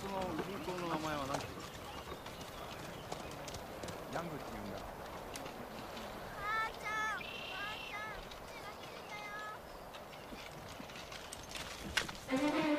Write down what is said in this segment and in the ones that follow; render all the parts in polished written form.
その銀行の名前は何て言うの？ヤングって言うんだ。母ちゃん、母ちゃん、手が切れたよ。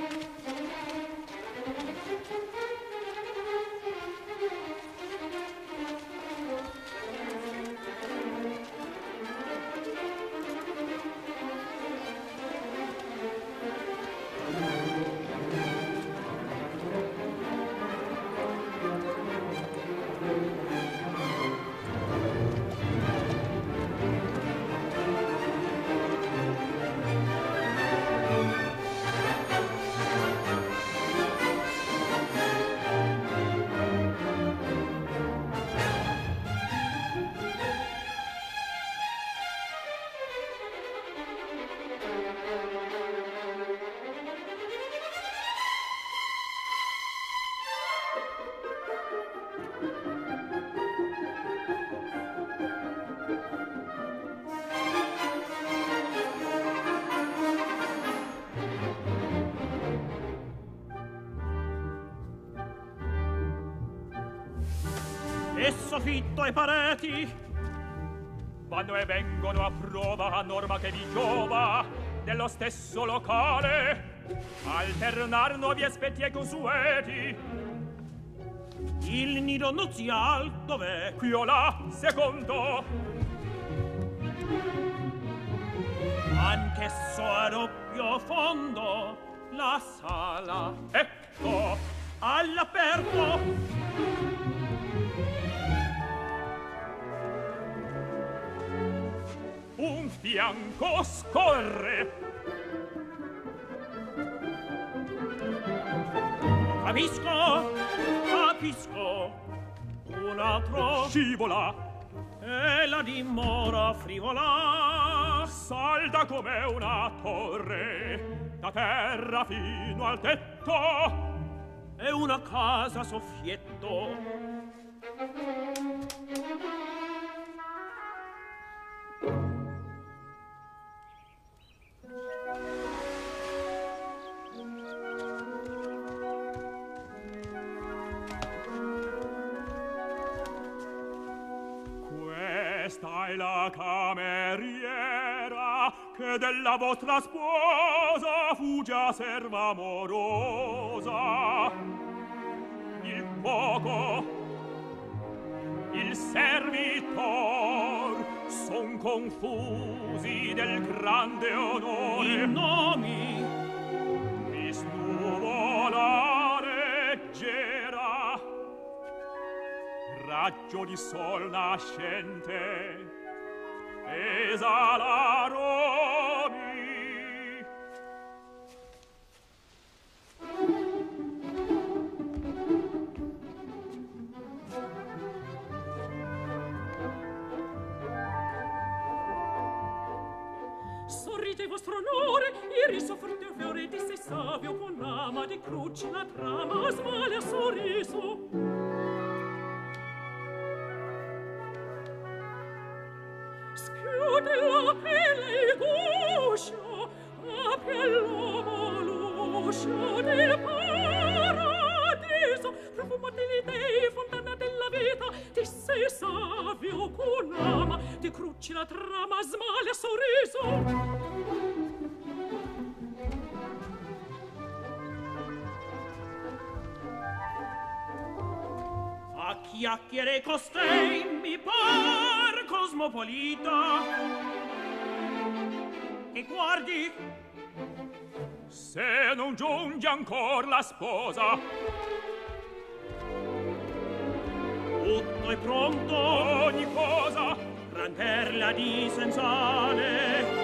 E soffitto e pareti vanno e vengono a prova a norma che vi giova dello stesso locale alternar nuovi aspetti e consueti. Il nido nuzial dov'è? Qui o là, secondo. Anch'esso a doppio fondo la sala, ecco, all'aperto. Un fianco scorre. Capisco, capisco. Un altro scivola e la dimora frivola salda come una torre da terra fino al tetto. È una casa soffietto. Questa è la cameriera che della vostra sposa fu già serva amorosa. Il cuoco, il servitor son confusi del grande onore. I nomi mi snuvola leggera raggio di sol nascente esala aromi. Sorride vostro onore, ieri soffrite fiore di sei savio con ama di cruci la trama smalia sorriso. Schiude la pelle il guscio, apre all'uomo l'uscio del paradiso, profumo degli dei, fontana della vita, di sei savio con ama, di cruci la trama smalia sorriso. A chiacchiere costei mi par cosmopolita. E guardi, se non giunge ancor la sposa. Tutto è pronto, ogni cosa, rancherla di sensale.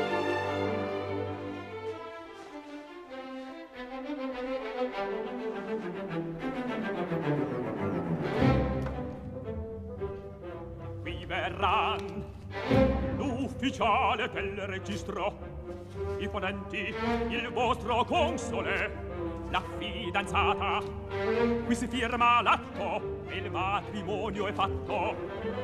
Qui verran l'ufficiale del registro, i ponenti, il vostro console, la fidanzata. Qui si firma l'atto e il matrimonio è fatto.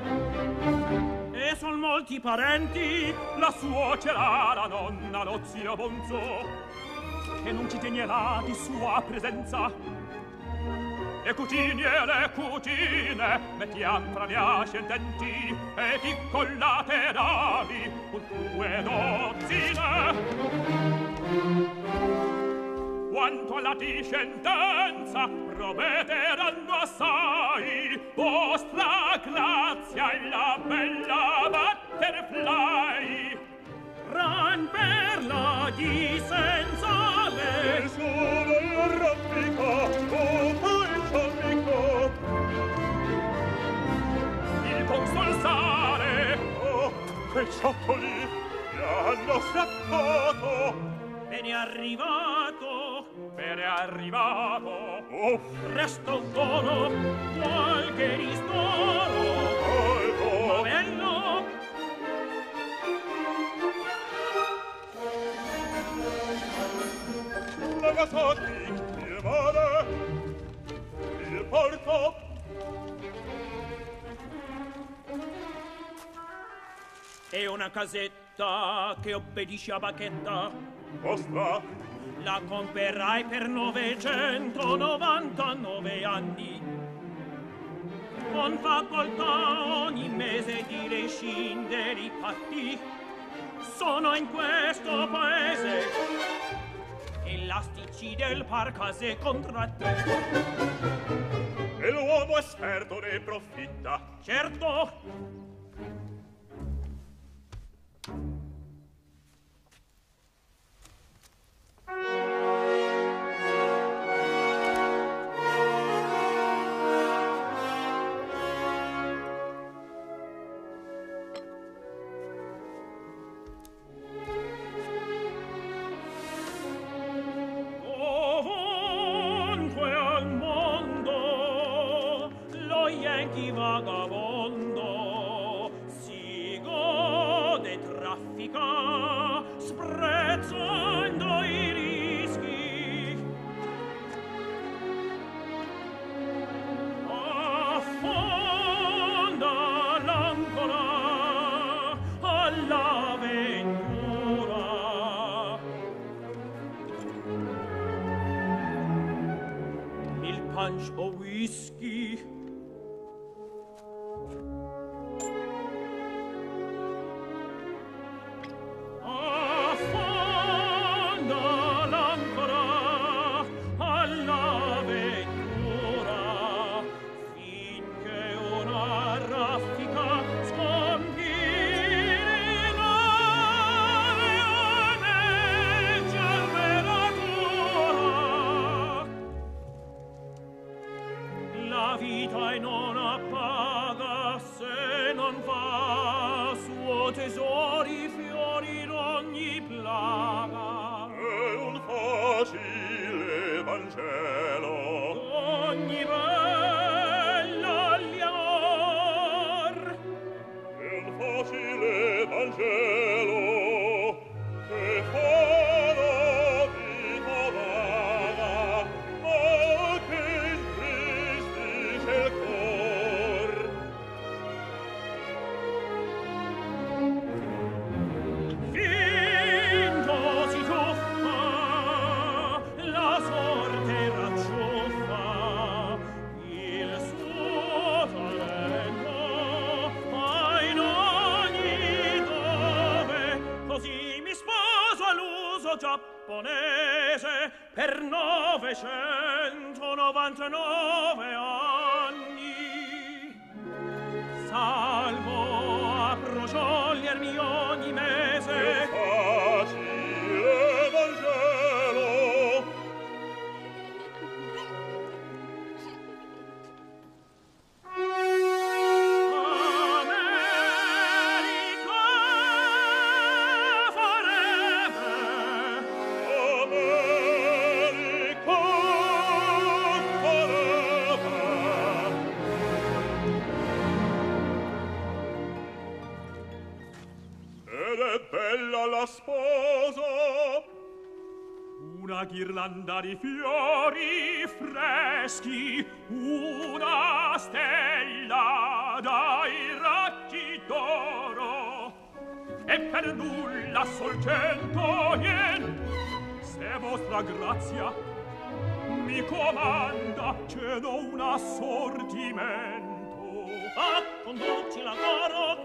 E son molti parenti, la suocera, la nonna, lo zio Bonzo, che non ci tegnerà di sua presenza. e cugini e le cugine mettiam tra gli ascendenti e di collaterali un due dozzine. Quanto alla discendenza prometteranno assai vostra grazia e la bella butterfly. Ran per la dissenzale sono arrampica come il cialmico. Il consolsare Oh, quei ciottoli mi hanno strappato. bene arrivato, bene arrivato. Oh, resto un dono, qualche ristoro, oh, bello. la Gasati, il mare, il porto. È una casetta che obbedisce a bacchetta. Vostra, La comperai per 999 anni. Con facoltà ogni mese di rescindere i patti. Sono in questo paese elastici del parcase contratti. e l'uomo esperto ne profitta. Certo. Ovunque al mondo lo Yankee vagabondo si gode, traffica, sprezzando i rischi. Affonda l'ancora all'avventura. Il punch o whisky. Affonda l'ancora all'avventura finché una raffica scompire in aria velatura. La vita e non appaga se non fa suo tesori fiori d'ogni plaga. È un facile Vangelo. Ogni bella gli amor. È un facile Vangelo che fa la vita vaga, ma che intristisce il cor. Finto si tuffa, la sorte racciuffa, il suo talento ha in ogni dove. Così mi sposo all'uso giapponese per 999 anni. Salvo a prociogliermi ogni mese. Facile Vangelo. America farebbe. America farebbe. Ed è bella la sposa. Una ghirlanda di fiori freschi, una stella dai raggi d'oro, e per nulla sol 100 yen, se vostra grazia mi comanda, cedo un assortimento. Ah, conduci la gara.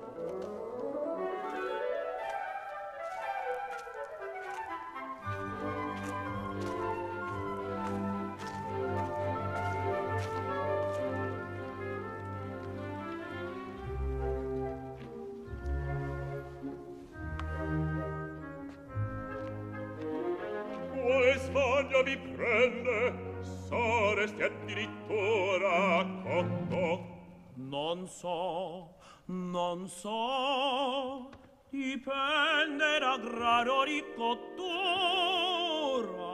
Quale smania vi prende? Saresti addirittura cotto? Non so, dipende da grado di cottura.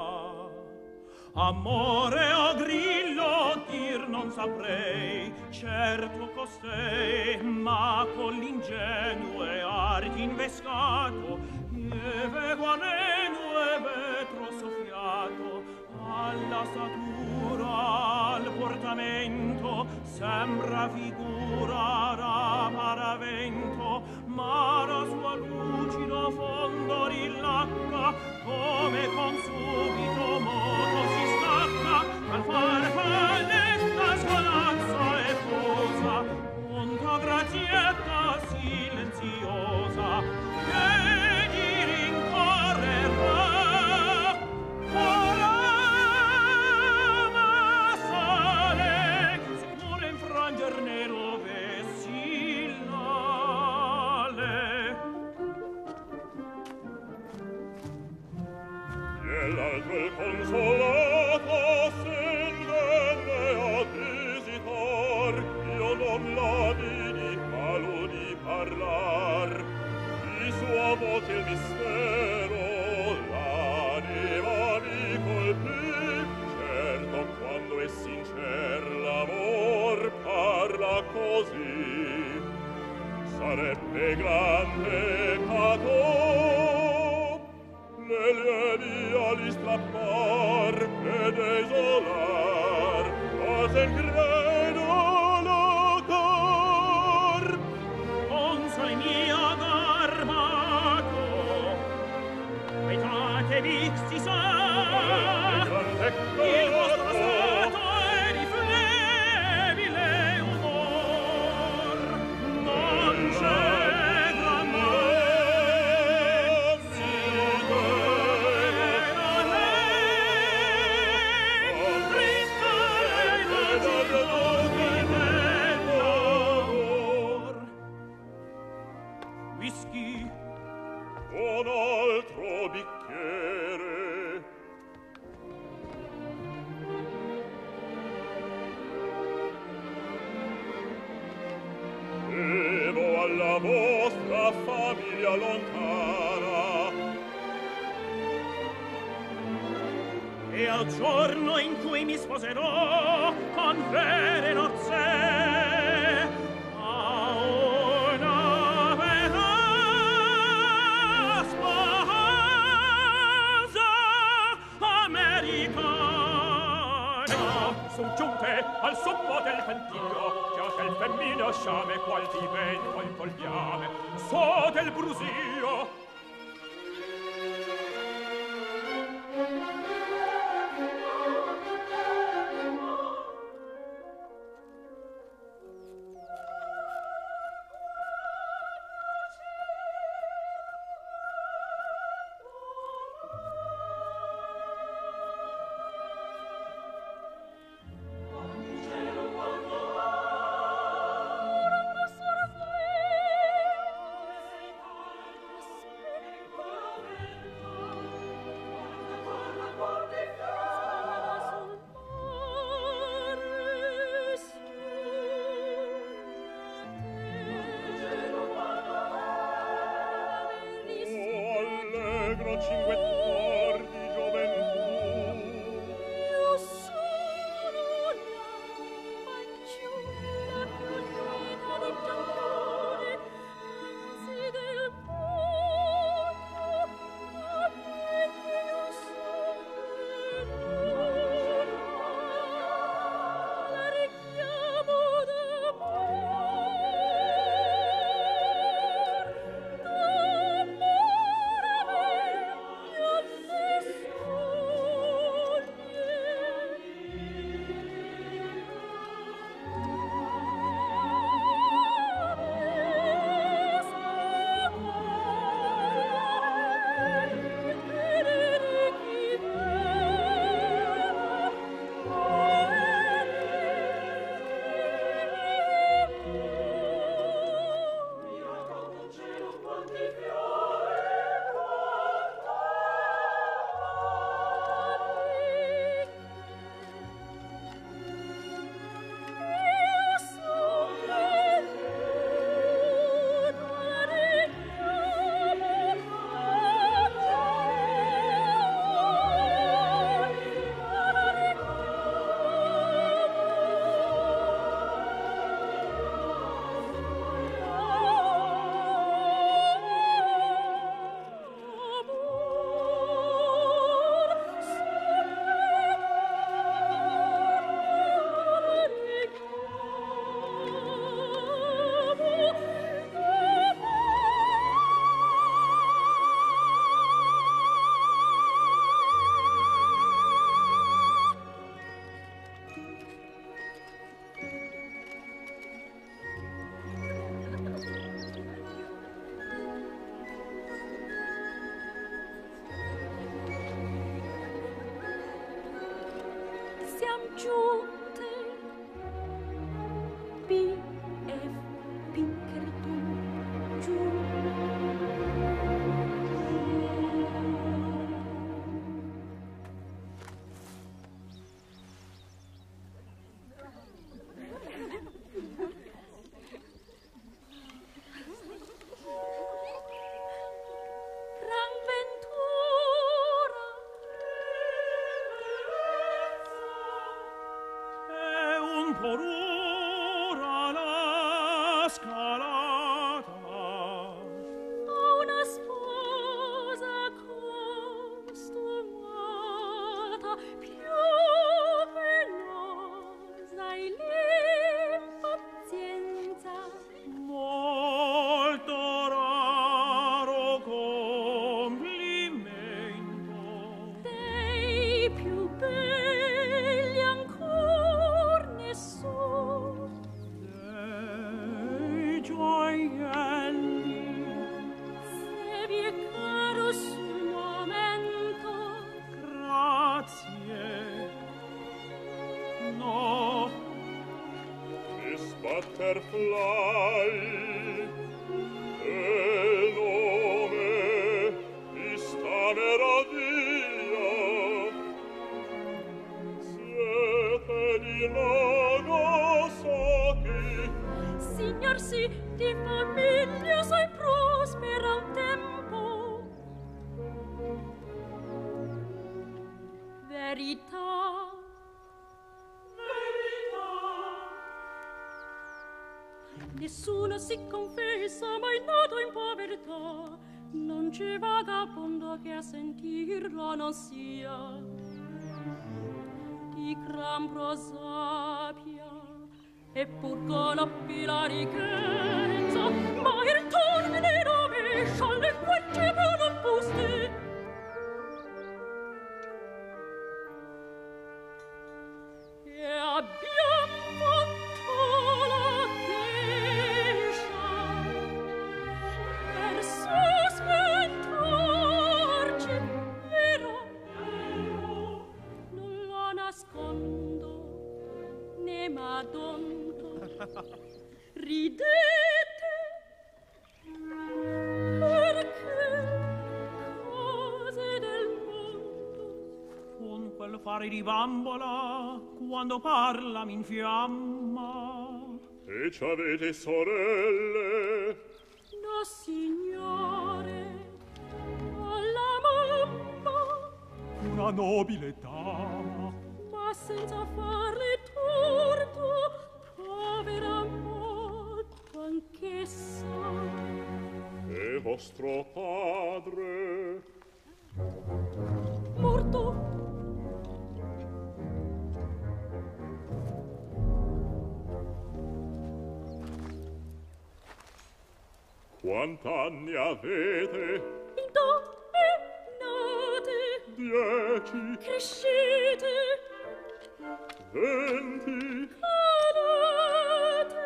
Amore o grillo dir non saprei, certo costei, ma con l'ingenue arti invescato, lieve guaneno e vetro soffiato, alla statura, al portamento, sembra figura da paravento, ma la sua lucido fondo rilacca, come con subito moto si stacca, al fare palestra scolazza e posa, punto grazietta silenziosa, che gli rincorrerà. Ora ma sale, sicuro infrangerne dovessi l'ale. E l'altro il consolato sen venne a visitar, io non la vidi malo di parlar, di sua voce il mistero l'anima mi colpì, certo quando è sincer l'amor parla così, sarebbe gran peccato le lievi ali strappar e desolar, ma sen credo locar. Console mio garbato, quei tratti visti sa, il vostro stato è di flebile umor, non c'è gran mezzo da lei, triste innanzitutto dell'amor. Whisky, Un altro bicchiere. Bevo alla vostra famiglia lontana, e al giorno in cui mi sposerò con vere nozze a una vera sposa americana. Son giunte al sommo del cantiglio, già che il femmino sciame qual di vento il fogliame, so del brusio. Siam giunte B, F, Pinkerton, giù. Gran ventura è un po' dura la scalata. a una sposa costumata, più penosa e l'impazienza. Molto raro complimento. Dei più belli ancor nessun, Dei gioielli, se vi è caro sul momento. grazie. No, Miss Butterfly, il nome di sta meraviglia. Siete di Nagasaki, Signor sì, di famiglia sei prospera un tempo. Verità, nessuno si confessa mai nato in povertà. Non c'è vagabondo che a sentirlo non sia di gran prosapia, e pur conobbi la ricchezza, ma il termine rovescia al linguaggio non opposte. E abbiam fatto la queixa per sospentarci, vero? Non lo nascondo, né m'adonto. Ridete, perché cose del mondo. con quel fare di bambola, quando parla mi infiamma. e c'avete sorelle. No, signore, ho la mamma, Una nobile dama, ma senza farle torto, povera molto anch'essa. E vostro padre, Morto, quant'anni avete? in donne nate, 10, crescete, 20, cadete,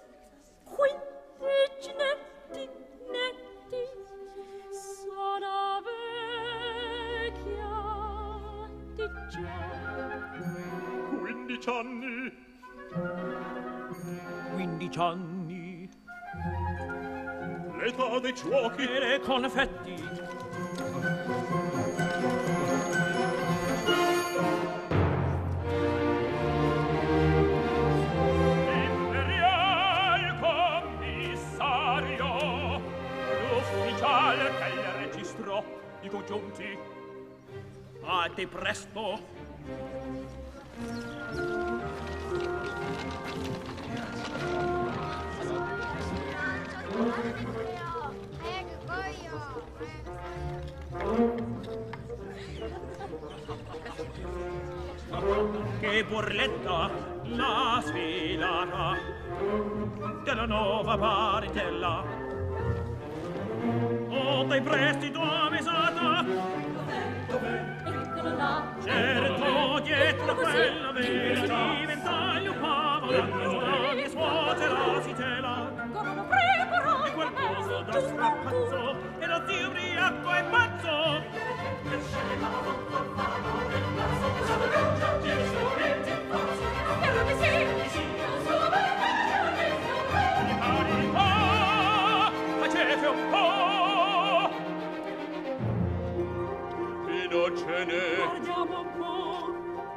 15 netti, netti, sono vecchia di già. 15 anni, 15 anni, l'età dei giochi. e le confetti. Imperial commissario, l'ufficiale che il registrò i congiunti. A te presto. Che burletta la sfilata della nuova parentela. O dai prestito a mesata. E eccolo là. Certo, dietro quella vela di ventaglio pavola, mia suocera si cela. Corrono preparo, E quel coso da strappazzo, e lo zio ubriaco e pazzo. spero di sì. Pari un po', facete un po'. E non ce n'è. Guardiamo un po'.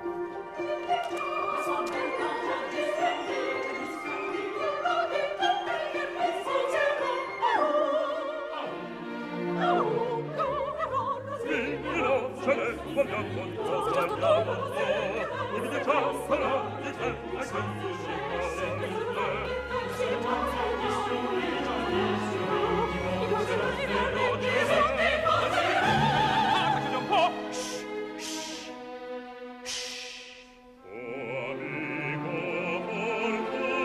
E non ce n'è. Guardiamo un po', guardiamo un po'. Un diciassero di te, e Facete un po'. Oh, amico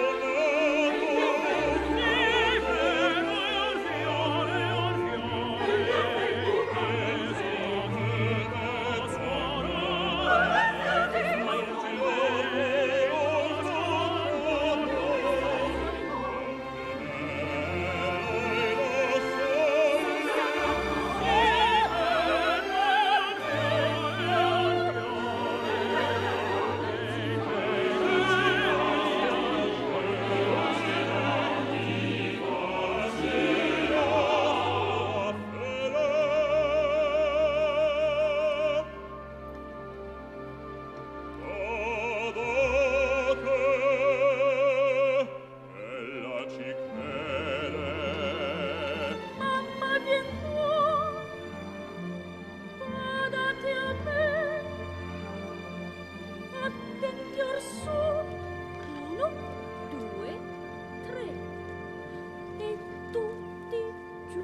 Mamma, vien qua. Guardate a me. Attenti orsù. 1, 2, 3. E tutti giù.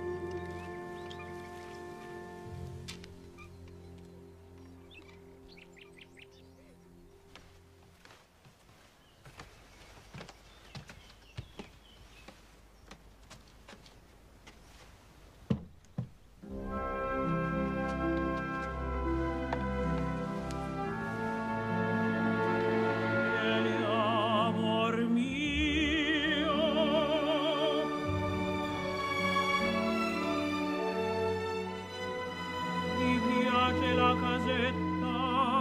Amor mio, mi piace la casetta,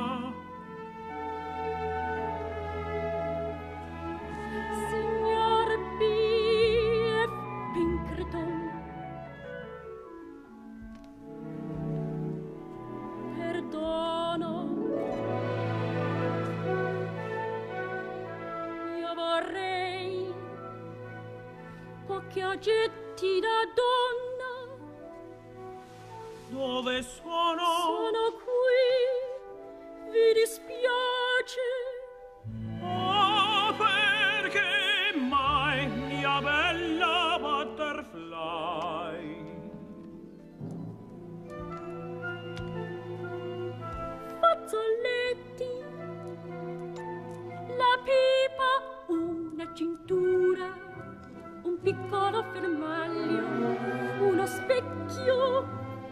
Signor B. F. Pinkerton. Perdono. Io vorrei pochi oggetti da donna. dove sono? Sono qui, vi dispiace? Oh, perché mai, mia bella butterfly? Fazzoletti, la pipa, una cintura, un piccolo fermaglio, uno specchio,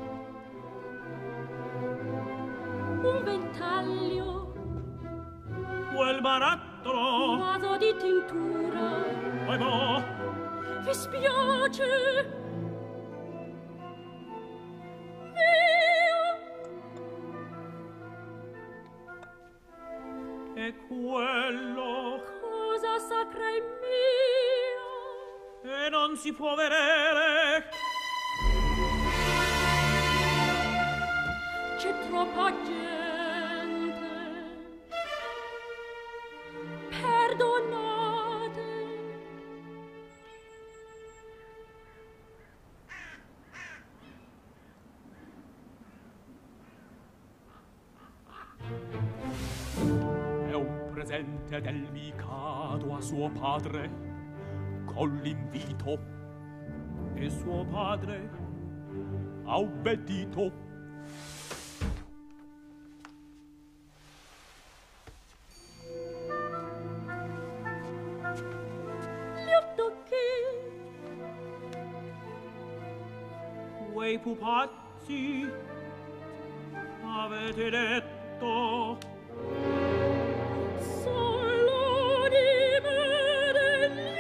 un ventaglio, Quel un barattolo, vaso di tintura. poi boh, Vi spiace? Via! e quello, Cosa sacra è mia? e non si può vedere. C'è troppa gente. Perdonate. È un presente del Mikado a suo padre, con l'invito, e suo padre ha obbedito. Li tocchi. Quei pupazzi avete detto? Solo di me degli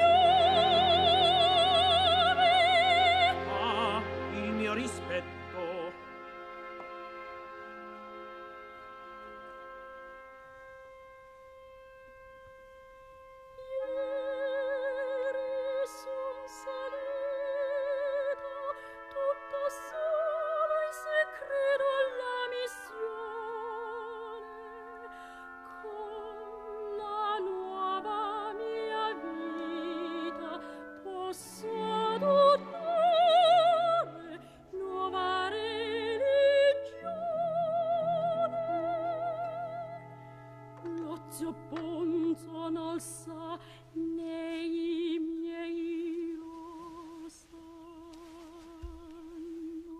uomini. Ah, il mio rispetto. Ieri son salita tutta sola e se credo alla missione, con la nuova mia vita posso adottare nuova religione. L'ozio ponzo non sa né i miei lo sanno.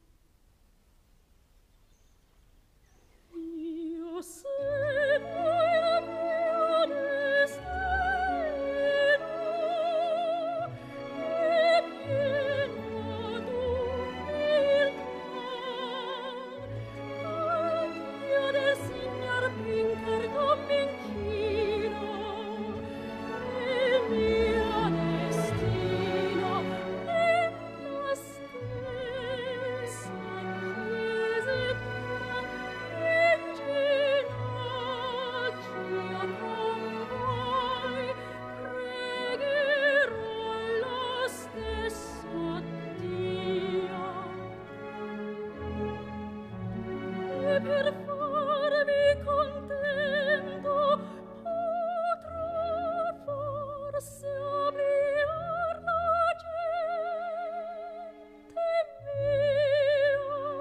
Io seguo il mio destino e pieno d'umiltà al Dio del Signor Pincardo m'inchino. Il mio destino nella stessa chiesetta in ginocchia con voi pregherò lo stesso Dio. E per farvi contento potrò forse obliar la gente mia.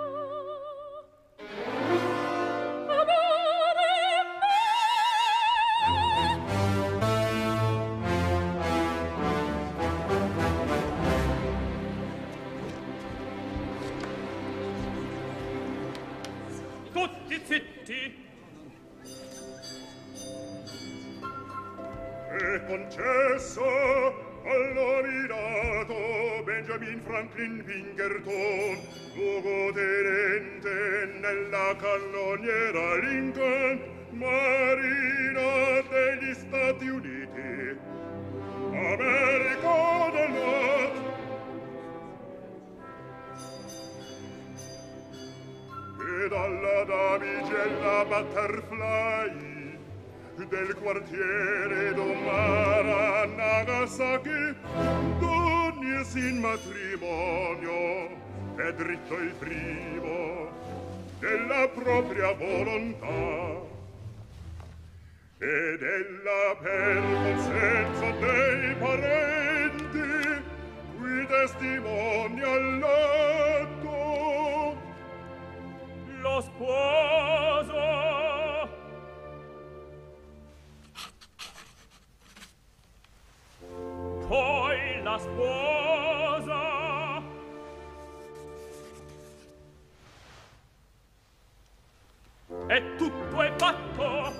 Amore Tutti zitti! È concesso al nominato Benjamin Franklin Pinkerton, luogotenente nella cannoniera Lincoln, marina degli Stati Uniti, America del Nord. E dalla damigella Butterfly del quartiere d'Omara Nagasaki donniesi in matrimonio è dritto il primo della propria volontà ed ella per consenso dei parenti qui testimonia al letto Lo sposo! Poi la sposa! E tutto è fatto!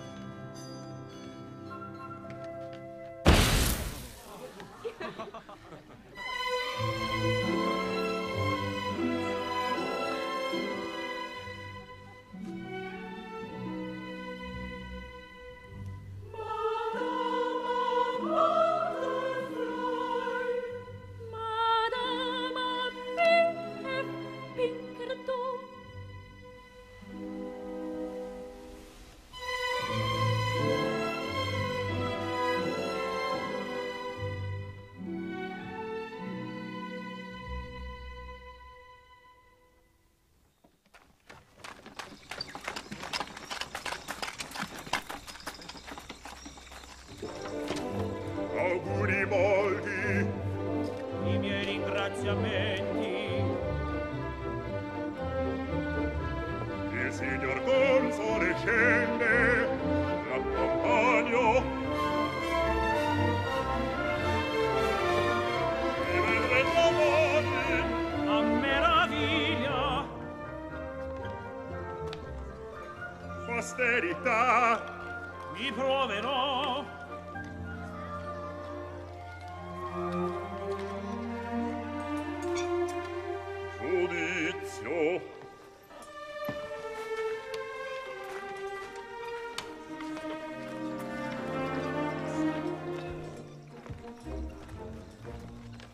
Madama Pinkerton. auguri molti I miei ringraziamenti. il signor console scende l'accompagno mi vedrete amore A meraviglia! posterità Mi proverò. giudizio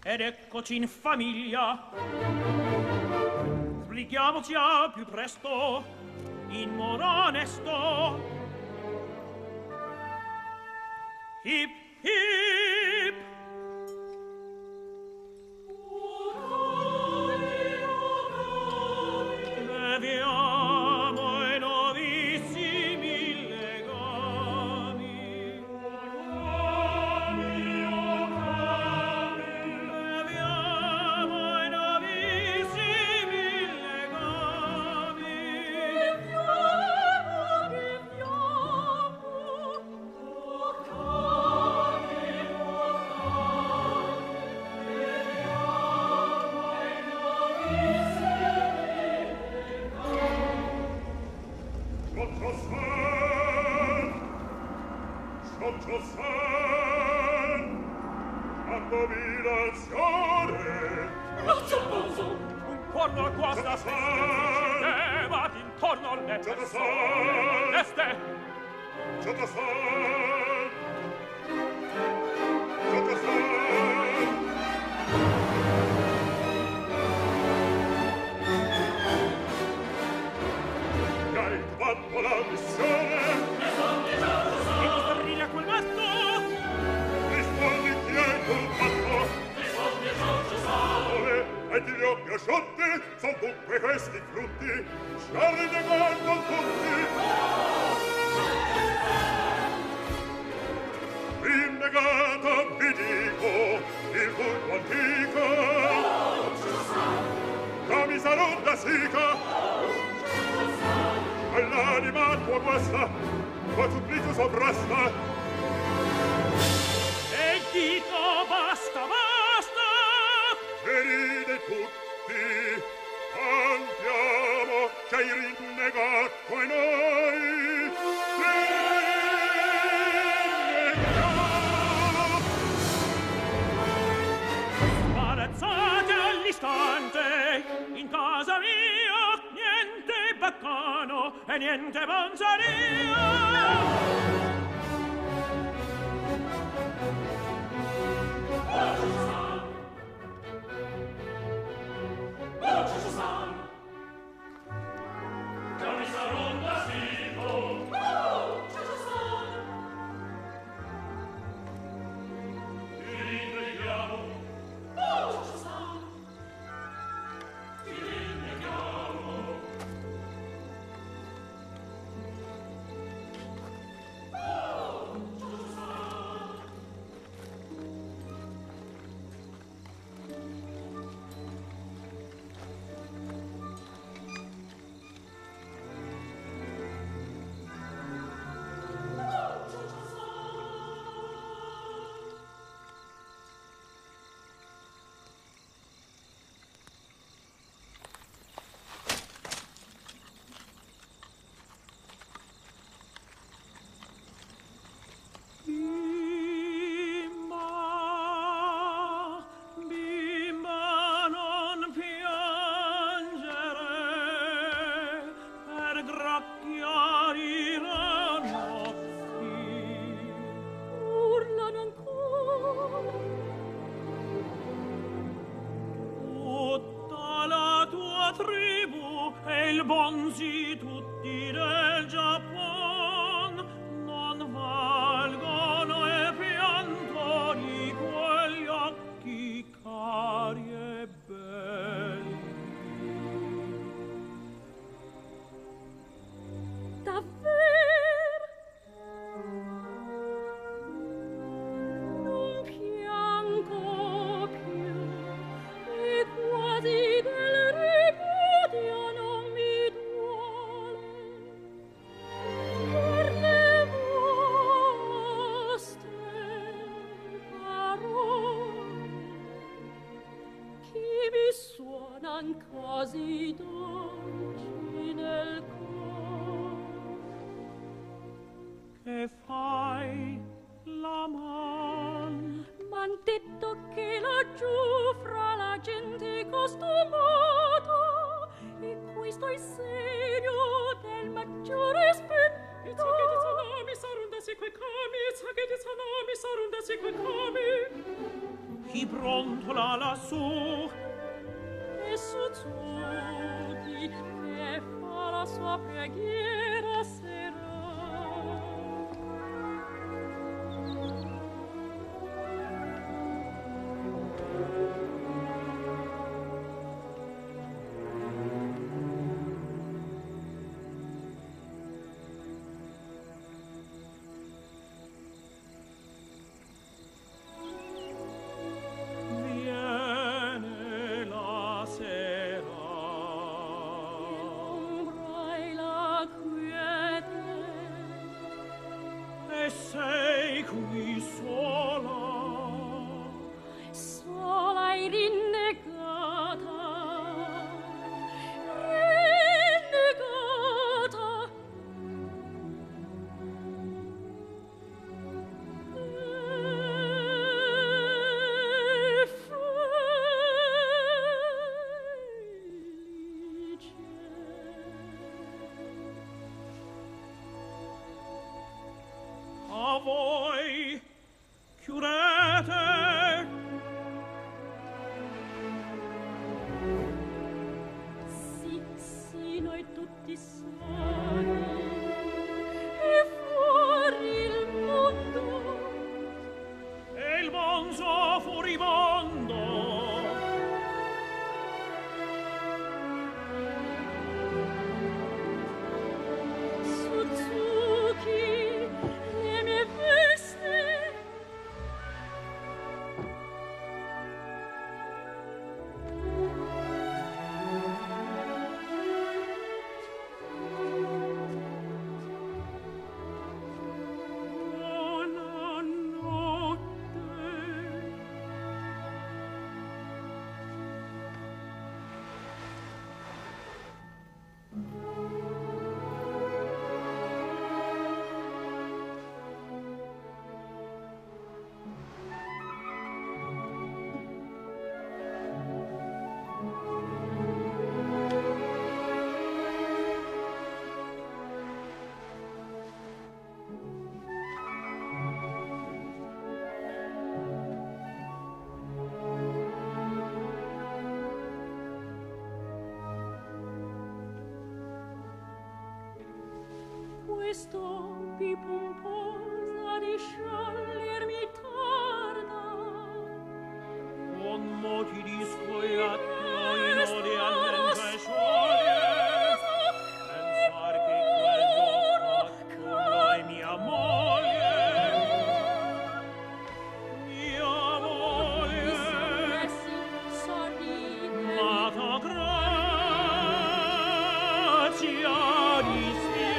ed eccoci in famiglia. Sbrighiamoci a più presto, in modo onesto. Hip, hip. Leviamo i novissimi legami. Leviamo i novissimi legami. Un corno guasta va intorno alle persone. Este hai fatto la missione. e mi strilla quel matto. Rispondi chi hai colpato. E di gli occhi asciutti son dunque questi frutti, sciarri negando tutti. Rinnegata vi dico il vulgo antico, camisa ronda sica, all'anima tua guasta, tua supplicio sovrasta. E dico basta, basta. Ferite tutti, andiamo, che hai rinnegato e noi rinneghiamo. Spalazzate all'istante, in casa mia, niente baccano e niente manzaria. Bonzi tutti del Giappon non valgono e pianto di quegli occhi cari e belli. Davvero non piango più e quasi del ripudio non mi duole per le vostre parole che mi suonan così dolci nel cuore. Che fai la man? M'han detto che laggiù fra la gente costumata e questo è segno del maggiore rispetto. E ciò che di salami sarun da quei cami, e ciò che di salami sarun da quei cami. chi brontola lassù e su tutti che fa la sua preghiera sera. Questo più pomposa di sciogliermi tarda, con moti di sfogliato di all'entre scioglie, pensar che quello fatto è mia moglie, ma da grazia di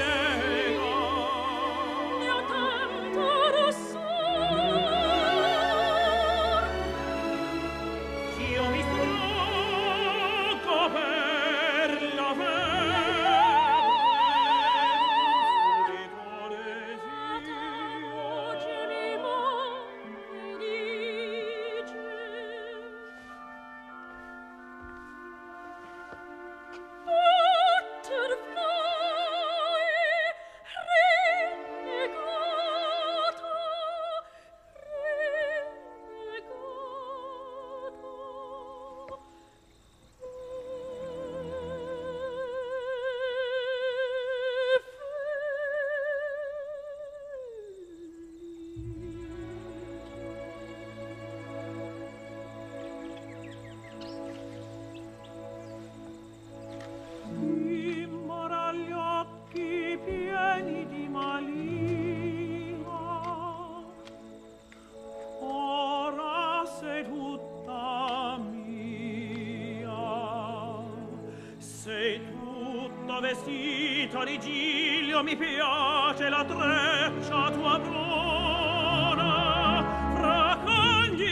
vestita di giglio, mi piace la treccia tua bruna, fra cogli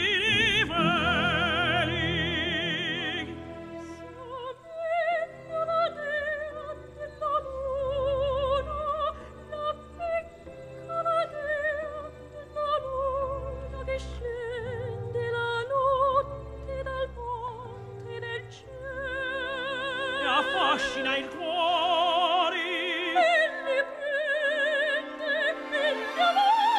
veli. Sapendo la dea della luna, la piccola dea della luna che scende la notte dal monte del cielo e affascina il cuore. E li prende e li amore.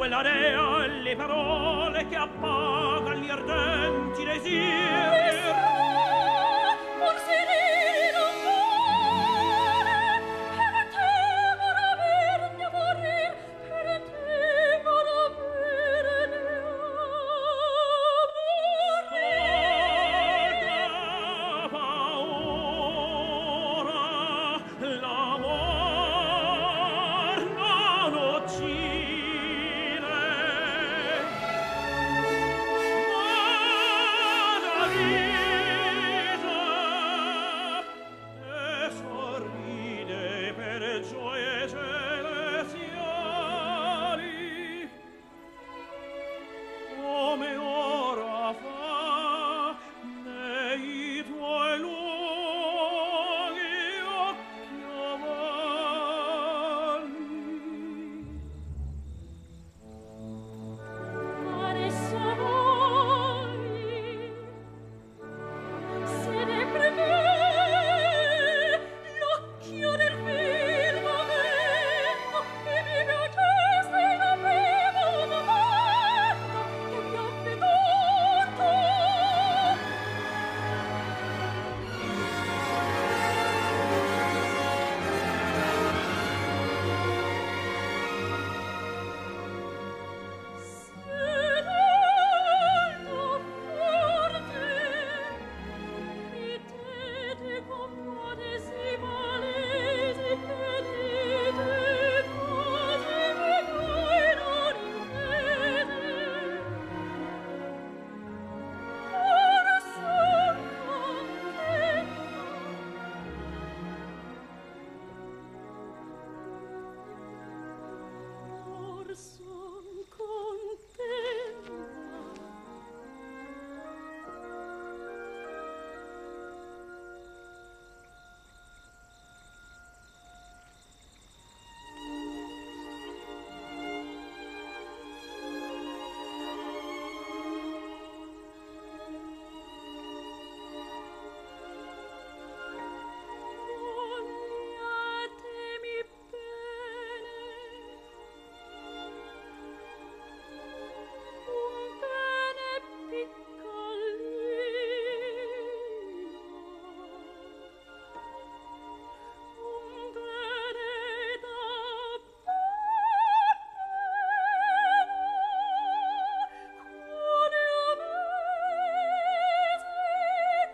quella rea le parole che appagan gli ardenti desiri. Forse dire non vuole, per temor averne a morir, per temor averne a morir. Paura, l'amor non uccide, ma la vita e sorride per gioie celestiali, come ora fa nei tuoi luoghi occhi ovali. Adesso voi se ne preme l'occhio del firmamento e mi piaceste in avevo momento che vi ho veduto. Son contenta. Vogliatemi bene, un bene piccolino, un bene da quale avete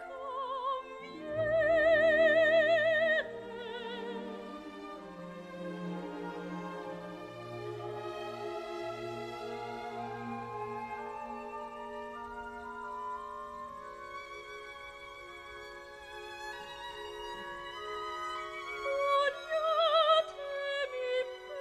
Vogliatemi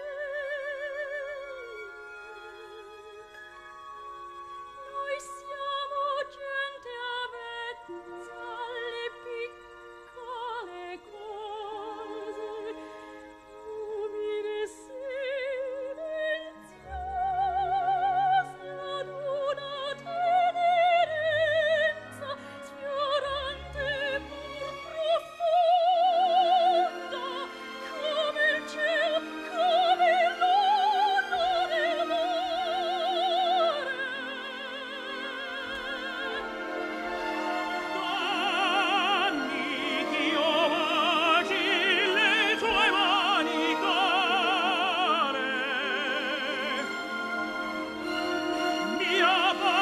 noi siamo gente avvezza alle piccole cose, umili e silenziose ad una tenerenza sfiorante pur profonda, come il cielo, come l'onno del mare. Danni ch'io baci le tue mani care, mia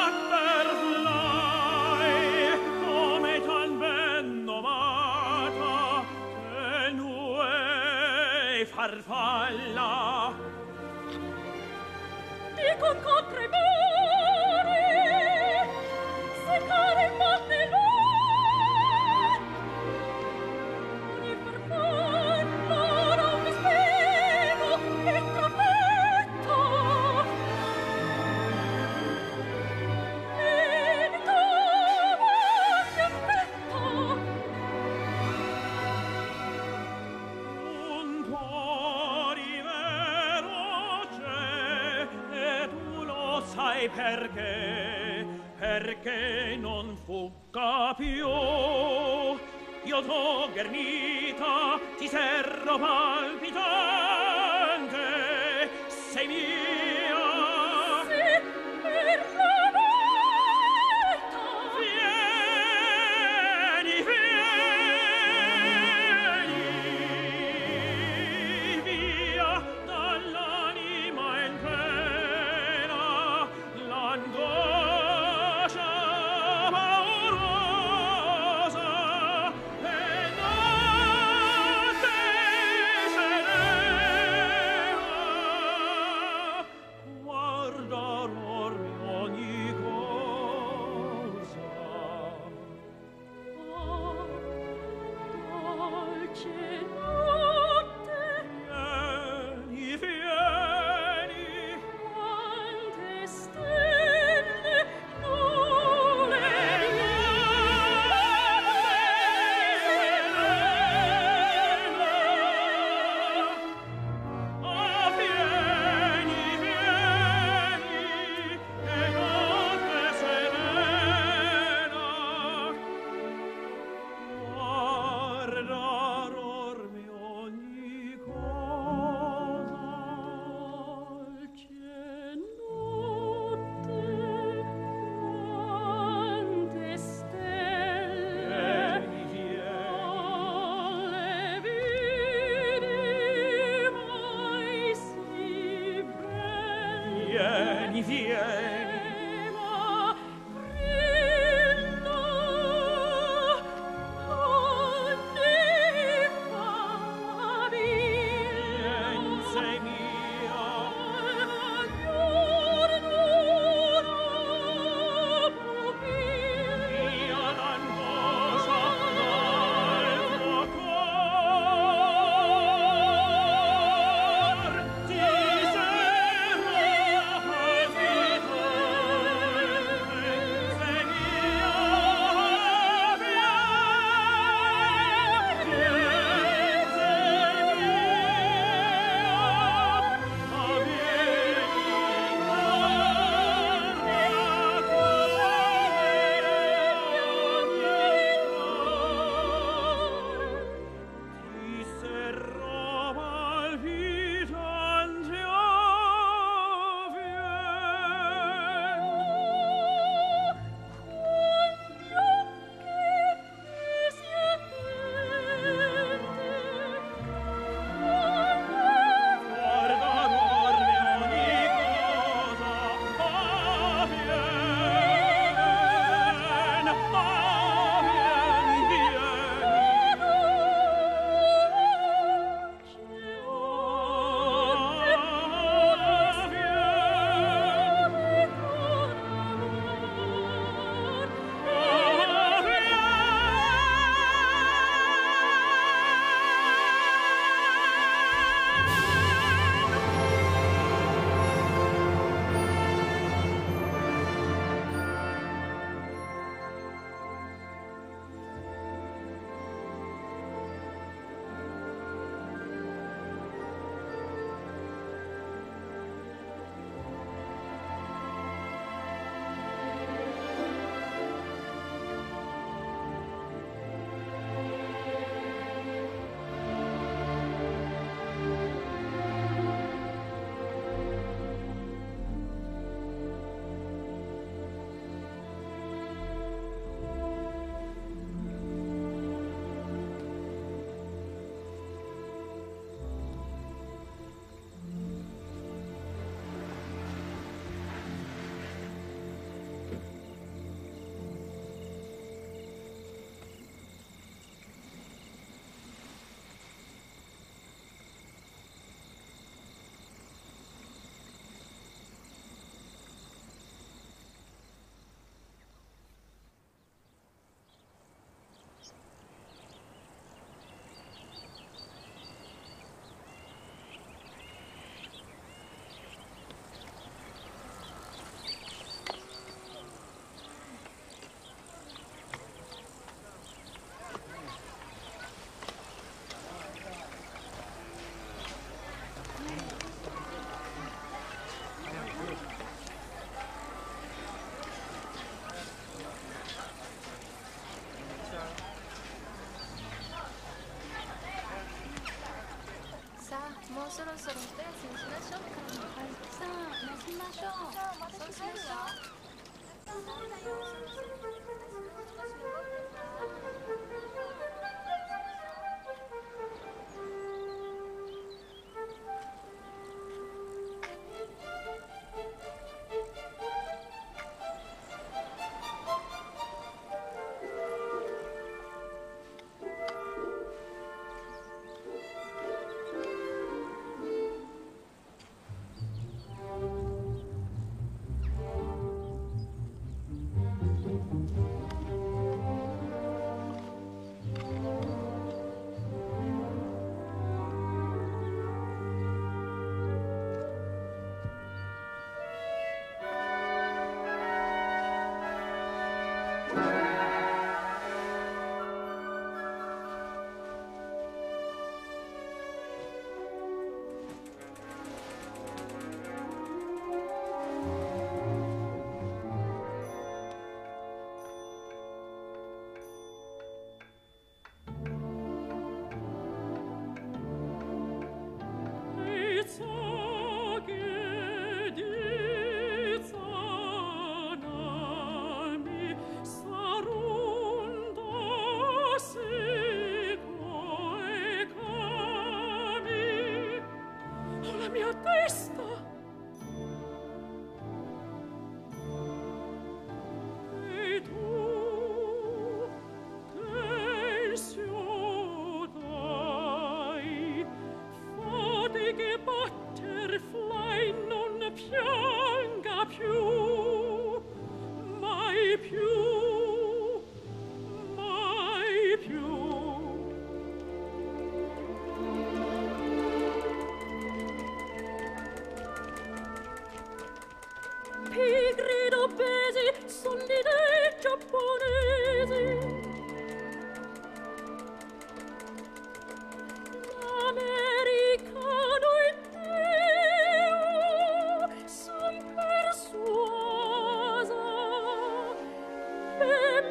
butterfly, come tan ben nomata, tenue farfalla. Dico con tremore, seccare il mannellone, ogni farfalla ora un spero e trappetto, e davanti aspetto. Un cuore vero c'è e tu lo sai perché non fugga più. Io t'ho ghermita, ti serro palpitante, sei mia, もうそろそろ一休みしましょうか。はい、さあ乗りましょう。そうしましょ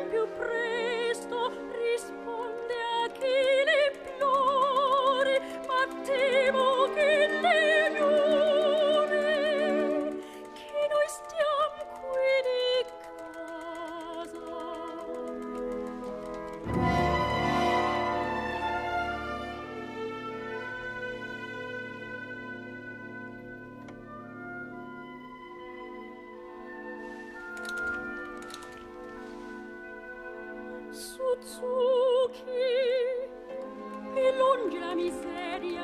più presto risponde a chi le implori, ma temo che le ignori, che noi stiamo qui di casa. Suzuki e lungi la miseria,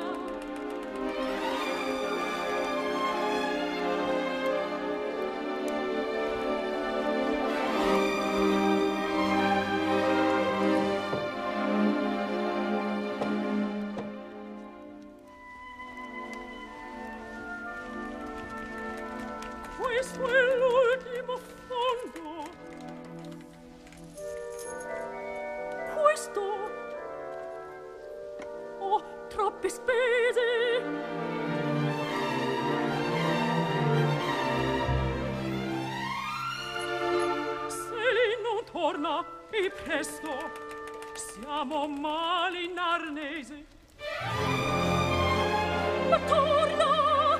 questo è l'ultimo fondo. Questo ho troppe spese. Se lei non torna e presto, siamo male in arnese. Ma tornerà,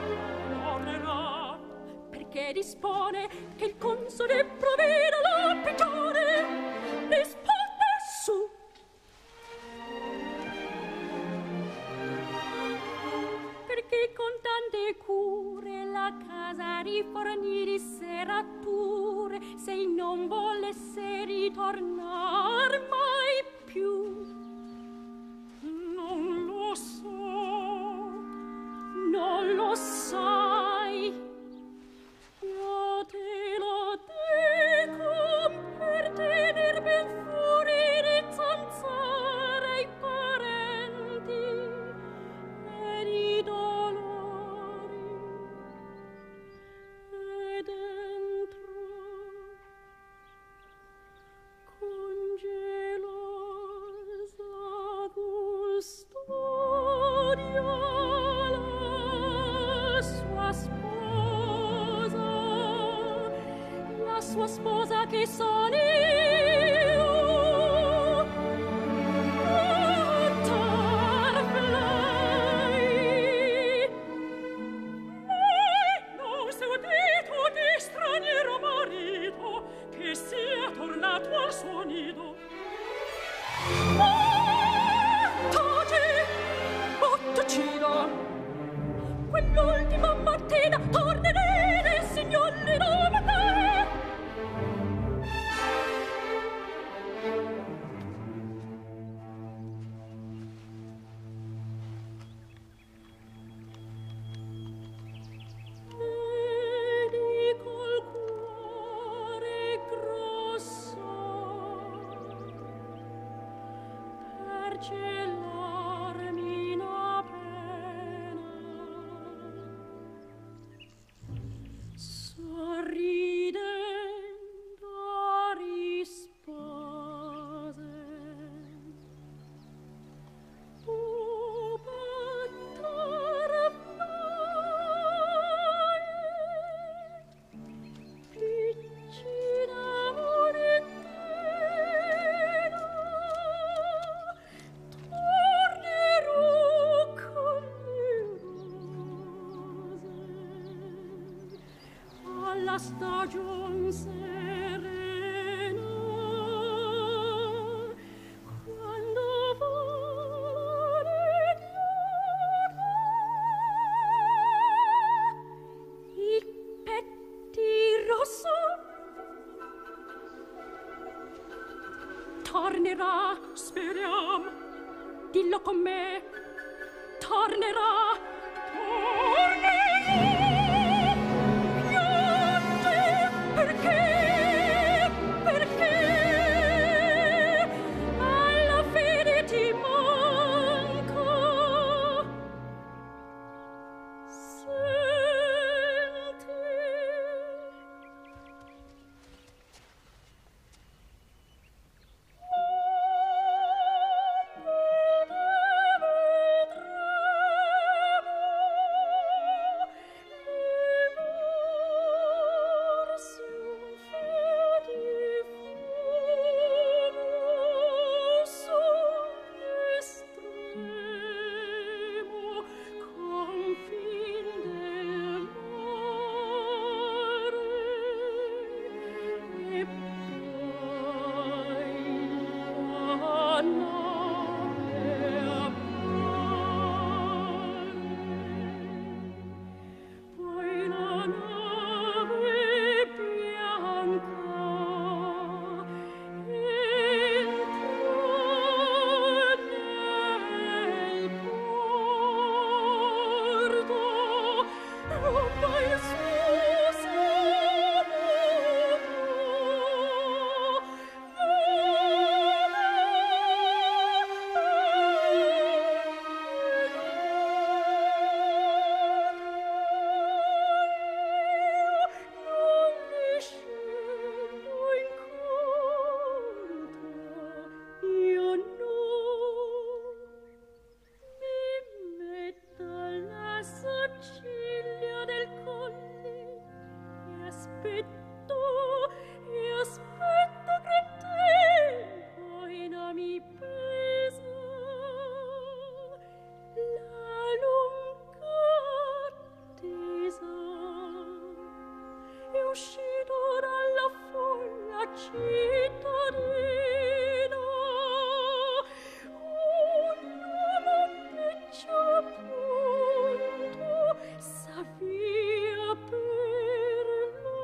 perché dispone che il console provveda la peggiore. Risponde su. Perché con tante cure la casa rifornì di serrature, se non volesse ritornar mai più. Non lo so, non lo sai. Io te lo dico per tener ben fuori di zanzare i parenti e di dolori. E dentro con gelosa custodia la sua sposa che sono io. Tarplay, mai non si è udito di straniero marito che sia tornato al suo nido. Bottacino, quell'ultima mattina tornerei nel signor le nome te. Vedi col cuore grosso per celarmi una pena. Sorridendo rispose: o butterfly, piccina monetina, tornerò con le rose alla stagion serena, quando volerà il petti rosso. Tornerà, speriamo, dillo con me, tornerà, piange, perché, alla fine ti manco. Senti, cittadina, una monteccia appunto s'avvia per la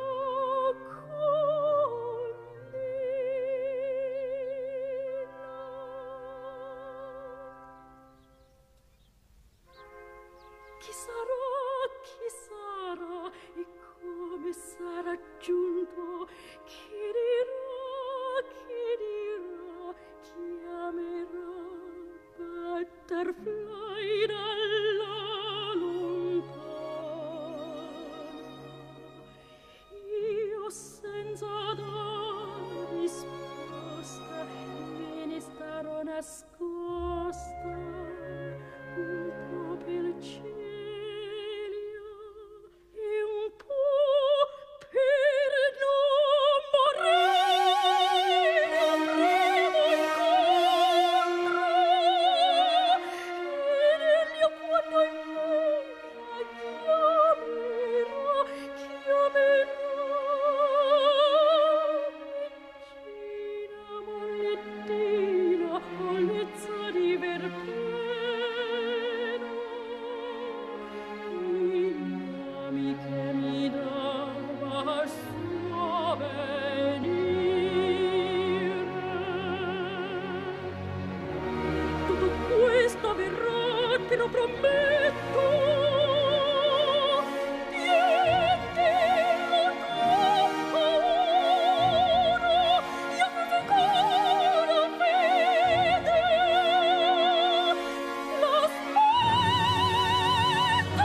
collina. Chi sarà e come sarà giunto? Chi dirà, chiamerà butterfly dalla lontana. Io senza dar risposta me ne starò nascosta un po' per cielo e un po' per non morire. Avremo incontro e nel mio cuore chiamerà, morettina, mollezza di verbena, amica mi dava al suo venire. Tutto questo avverrà, te lo prometto. Tientilo tu ora, io avevo ancora fede. L'aspetto.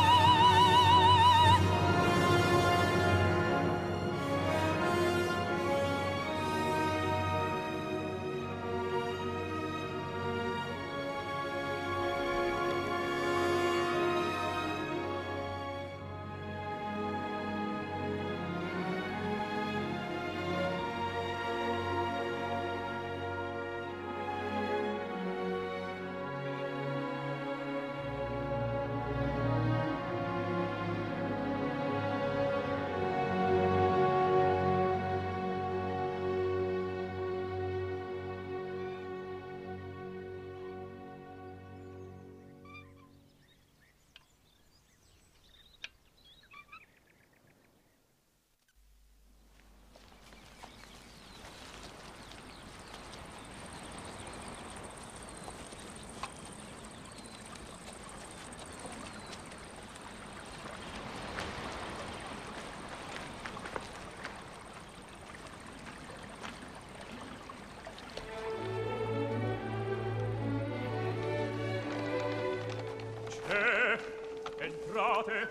Entrate.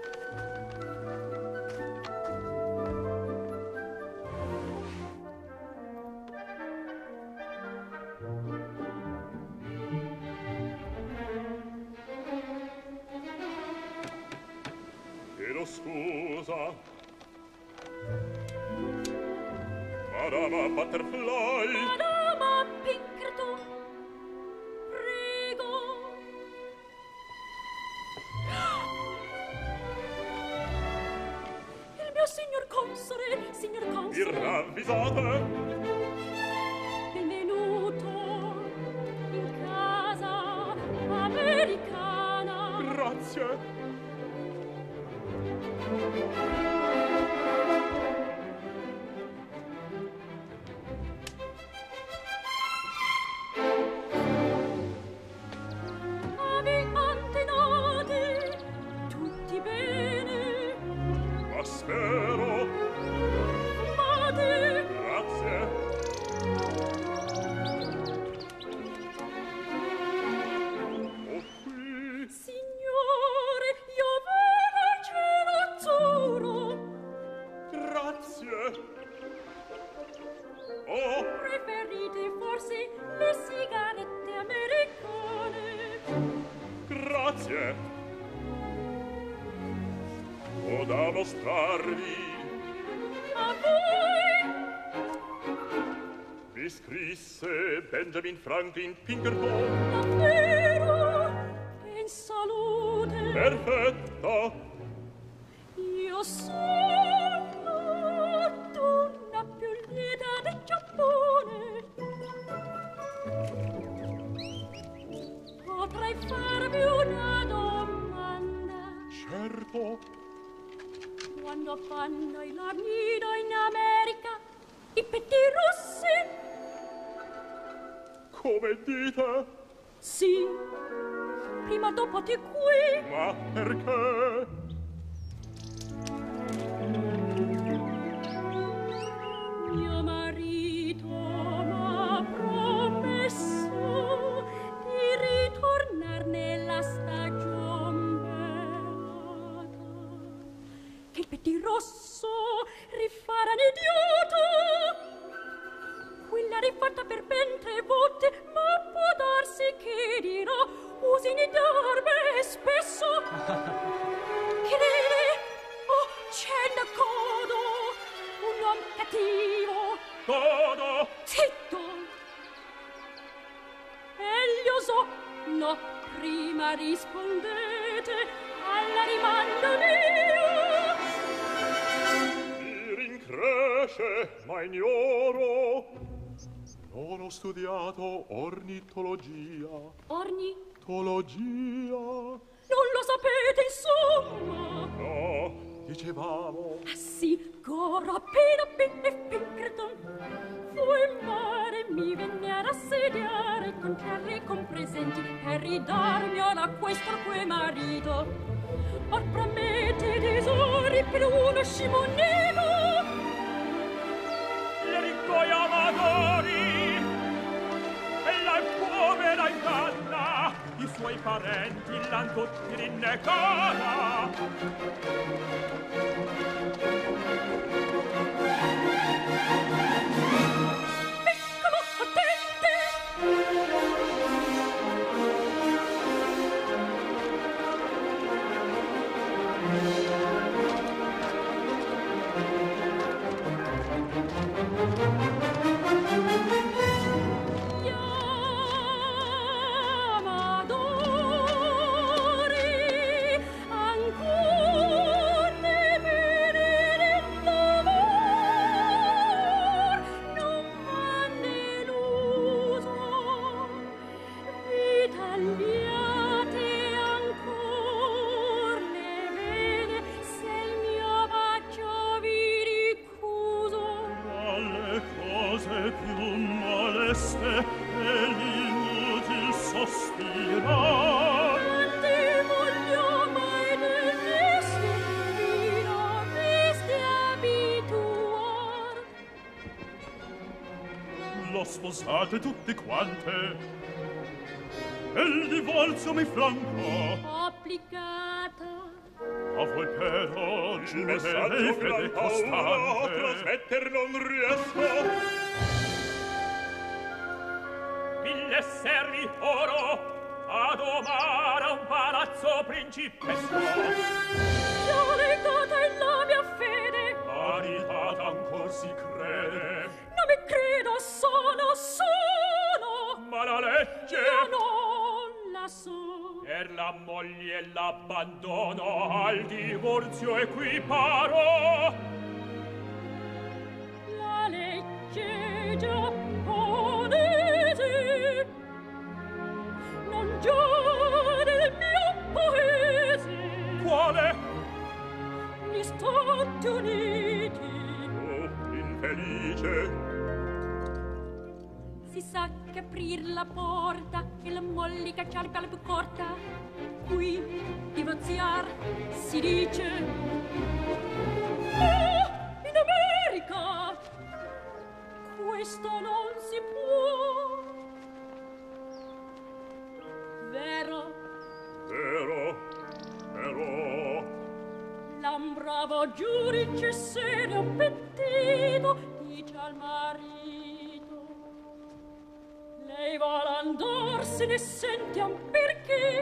Chiedo scusa. Madama Butterfly. Madama Pinkerton, prego. Il mio signor console, signor console. Vi ravvisate? Benvenuto in casa americana. Grazie. Ave antenati, tutti bene? Ma spero. Fumate. Grazie. Oh, qui. Signore, io vedo il cielo azzurro. Grazie. Oh, Preferite forse le sigarette americane? grazie. Ho da mostrarvi. A voi? Mi scrisse Benjamin Franklin Pinkerton. Davvero? In salute? Perfetto. Io sono d'una più lieta come dite? Sì, prima o dopo ti qui. Ma perché? Mio marito m'ha promesso di ritornar nella stagion beata, che il pettirosso rifara un idiota, quella rifatta per ben 3 volte, ma può darsi che dirà usi di darme spesso. Crede, oh, c'è da codo, un uom cattivo. Todo! Zitto! Egli osò, no, prima rispondete alla rimanda mia. Mi rincresce, ma ignoro. Non ho studiato ornitologia. Ornitologia? Non lo sapete, insomma? No, dicevamo. Ah sì, coro appena e Pinkerton fu in mare, mi venne a rassediare con carri e con presenti per ridarmi a quest'orque marito. Or promette tesori per uno scimonito. Le riccoi amadori e la povera inganna, i suoi parenti l'han tutti rinnegata. Piccolo attente! Amadori, ancor ne venere l'amor, non m'han deluso. Vitagliate ancor ne vede, se il mio bacio vi ricuso. Alle cose più moleste e l'inutil sospirar. Quante voglio mai dell'este, fino veste abituar. Lo sposate tutte quante e il divorzio mi franco. Applicata. A voi però Il messaggio fede gran paura costante. trasmetter non riesco. 1000 servi oro a domare a un palazzo principesco. Io legata in la mia fede, Maritata ancor si crede, non mi credo, sono. ma la legge Io non la so. per la moglie e l'abbandono al divorzio equiparo. La legge giapponese non già del mio paese. Quale? Gli Stati Uniti. Oh, infelice. Si sa che aprir la porta e la moglie cacciare per la più corta. Qui divorziar si dice. Ma in America questo non si può. Vero? Però L'un bravo giudice serio pentito dice al marito: lei vuole andarsene, sentiam perché.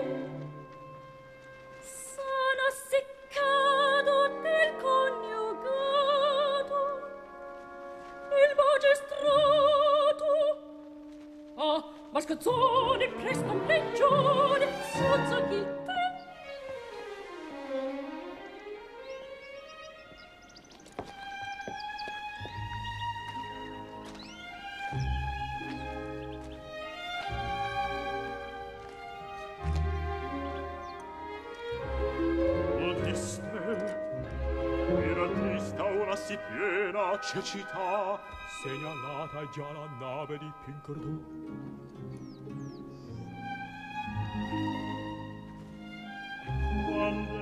Sono seccato del coniugato, il magistrato. Ah, ma scazzoni, presto un legione, senza chi te. si piena cecità segnalata è già la nave di Pinkerton.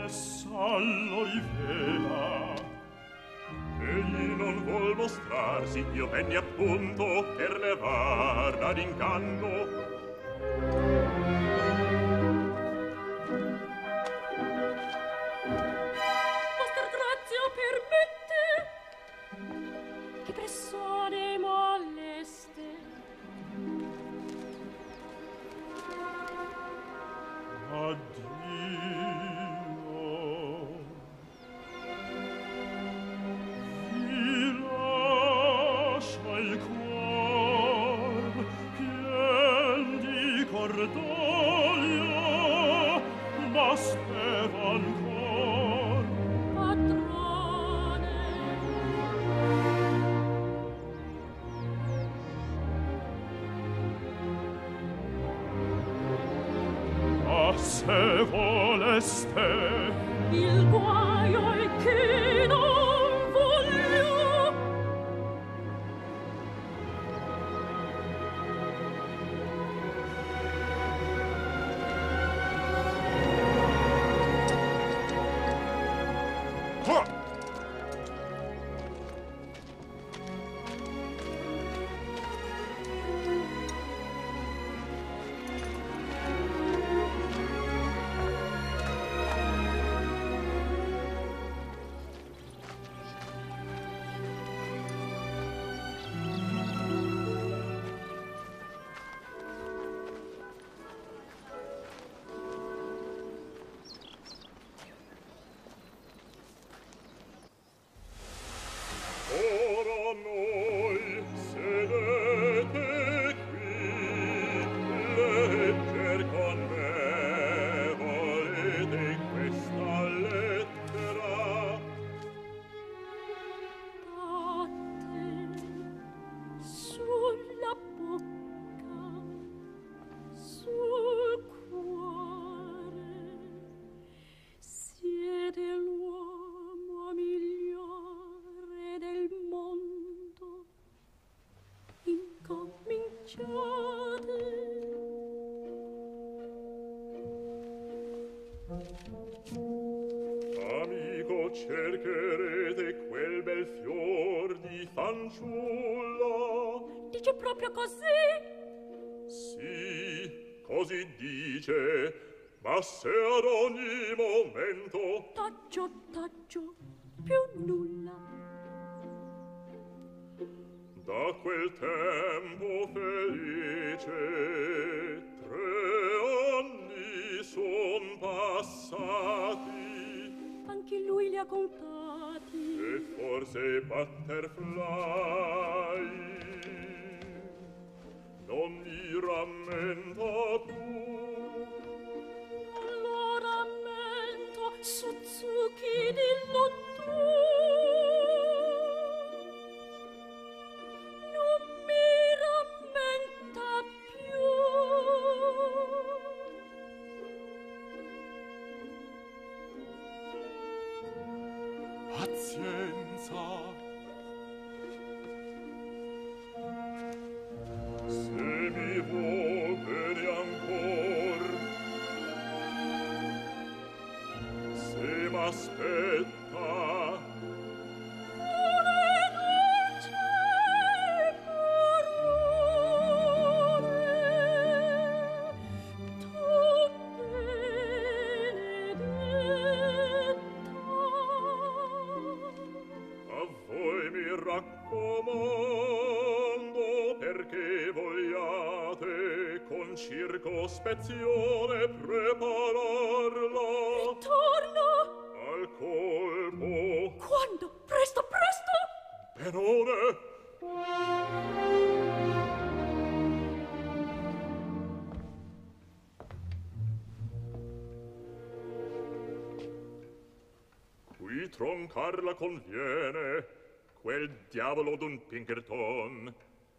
essa lo rivela. Egli non vuol mostrarsi, io venni appunto per levarla d'inganno. Vostra grazia permette che persone moleste Addio, vi lascia il cuor pien di cordoglio, ma spero ancor, padrone. ma se voleste Il guaio è che non voglio. ora noi sedete qui, legger con me volete questa lettera. Date sulla bocca, sul cuore, siete l'uomo migliore del mondo. Amico, cercherete quel bel fior di fanciulla. Dice proprio così? Sì, così dice, ma se ad ogni momento Taggio, più nulla. da quel tempo felice 3 anni son passati, Anche lui li ha contati. e forse butterfly non mi rammenta più. Allora rammento Suzuki dillo tu. Non mi rammenta più. Pazienza, se mi vuol bene ancor, se m'aspetta, Ore non c'è parole, tu benedetta. a voi mi raccomando, perché vogliate con circospezione prepararla Ritorno! al colpo. Quando? Presto, presto! Per ore qui troncarla conviene, quel diavolo d'un Pinkerton.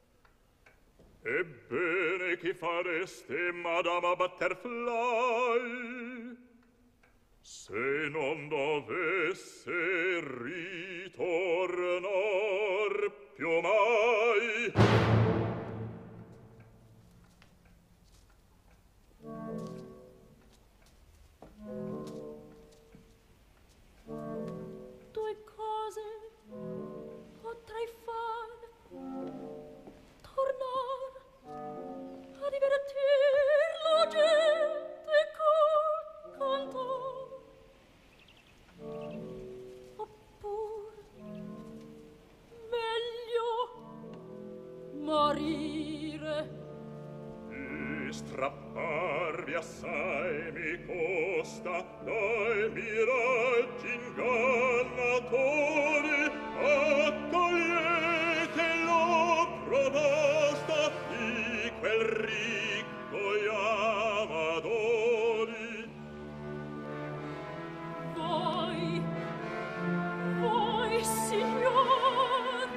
Ebbene, che fareste, Madama Butterfly, se non dovesse ritornar più mai? morire. E strapparvi assai mi costa dai miraggi ingannatori, accogliete l'opro basta di quel ricco amadori. Voi, signor,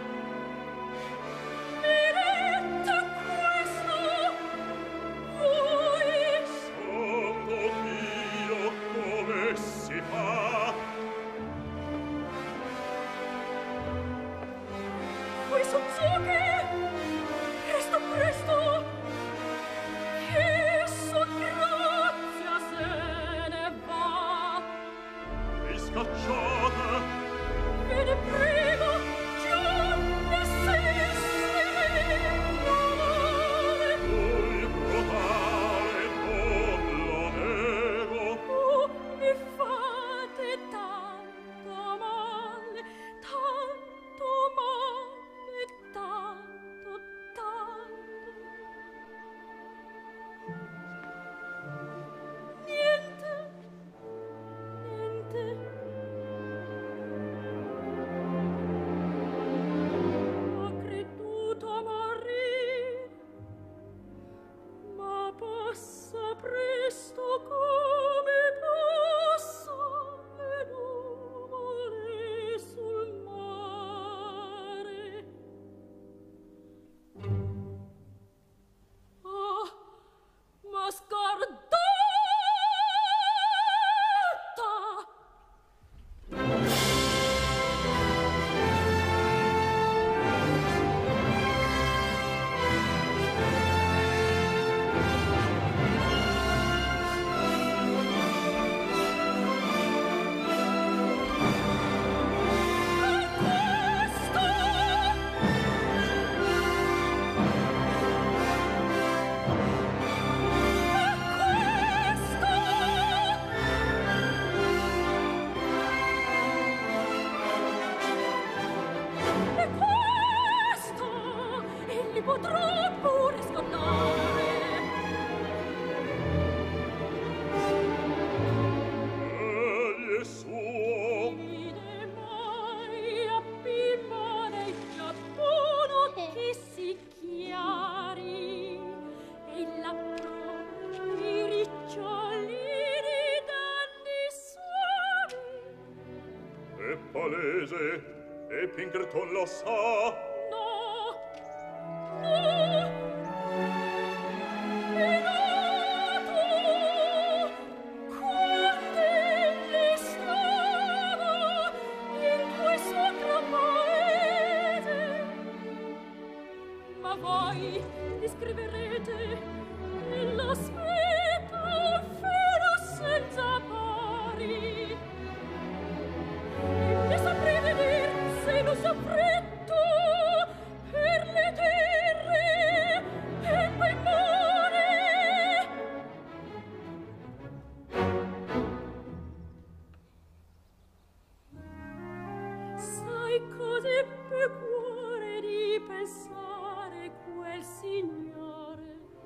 mirette questo, voi. Santo Dio, come si fa? Voi son so che presto, che so grazia se ne va. Vi scacciate? Ve ne prego, già ne esiste male. Voi brutale non lo nego. Oh, mi fate tanto male, tanto male, tanto, tanto. Niente. Ho creduto morire, ma passa presto come passa le nuvole sul mare. Ah, ma scordata! Potrò pure scordare. Egli è suo. Vide mai appima nel Giappone che si chiari e l'appro i ricciolini danni suavi. È palese, e Pinkerton lo sa. Scriverete la sveta fera senza pari e saprei vedere se lo saprete per le terre e quel mare. Sai cos'è per cuore di pensare quel signore?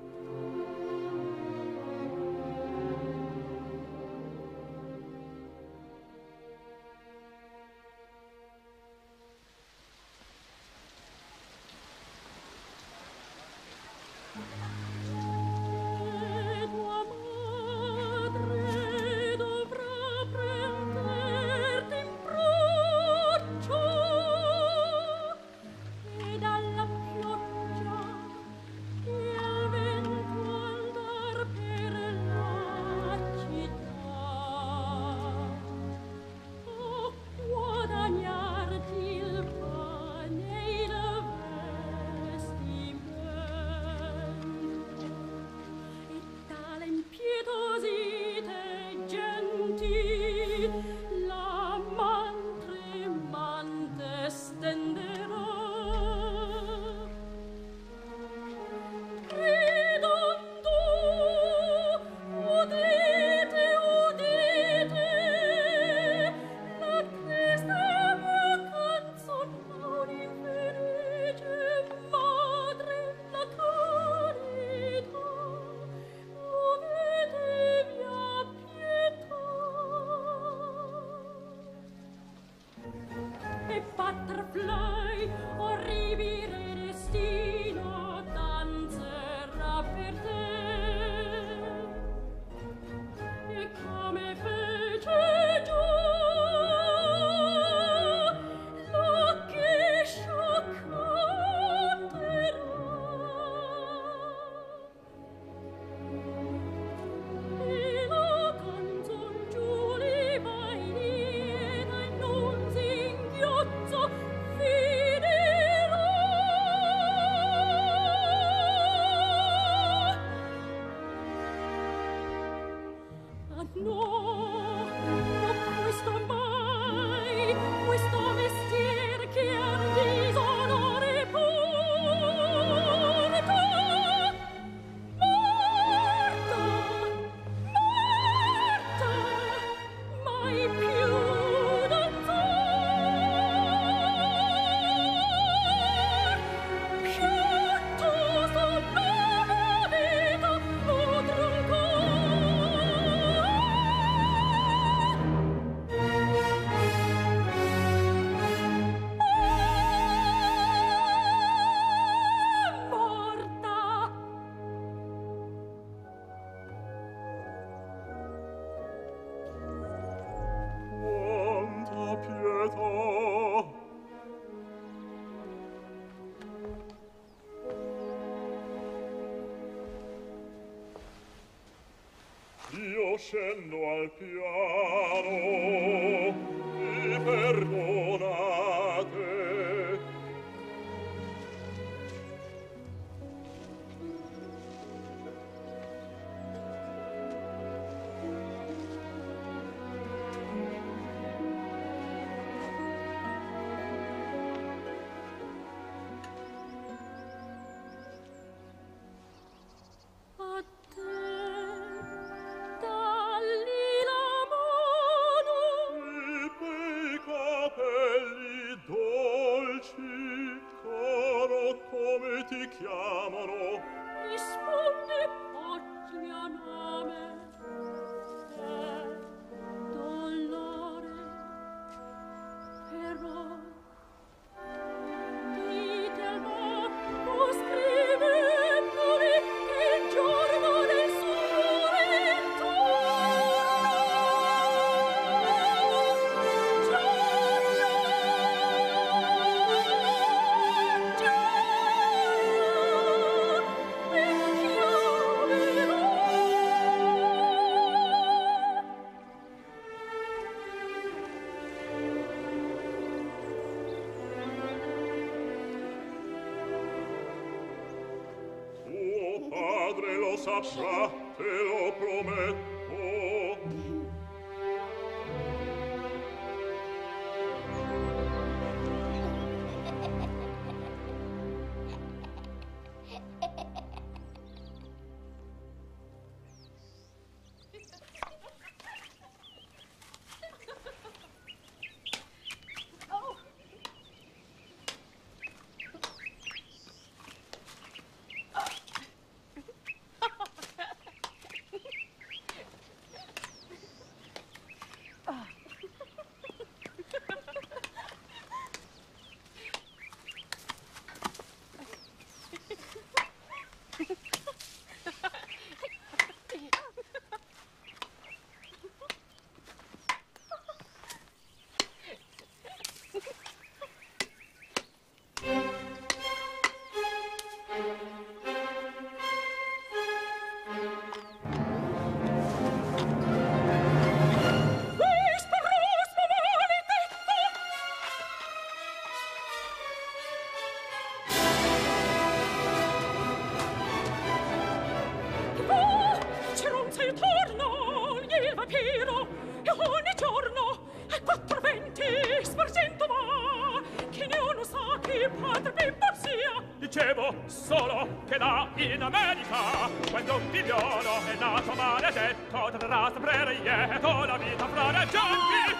E tua madre dovrà prenderti in braccio e dalla pioggia e al vento andar per la città a guadagnarti il pane e il vestimento. io scendo al piano, mi perdonate. Ti chiamano? Rispondi oggi mio nome è dolore, però ditelmo o scrivendoli che il giorno del suo saprà, te lo prometto. Solo che là in America, quando un figliolo è nato maledetto, dovrà sapere lieto la vita fra le genti.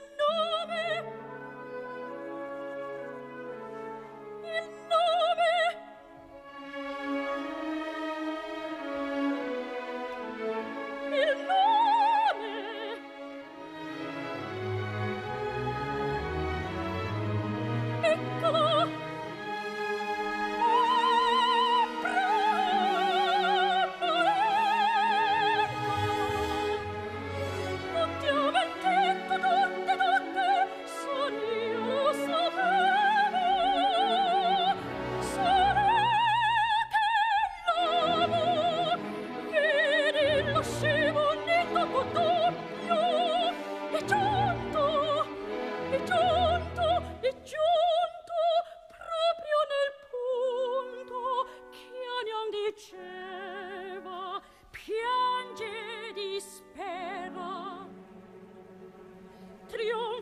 Il nome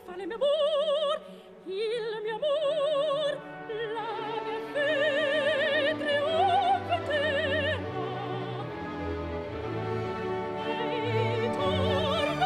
fa le mie amor, il mio amor, la mia fede trionfaterà. E torna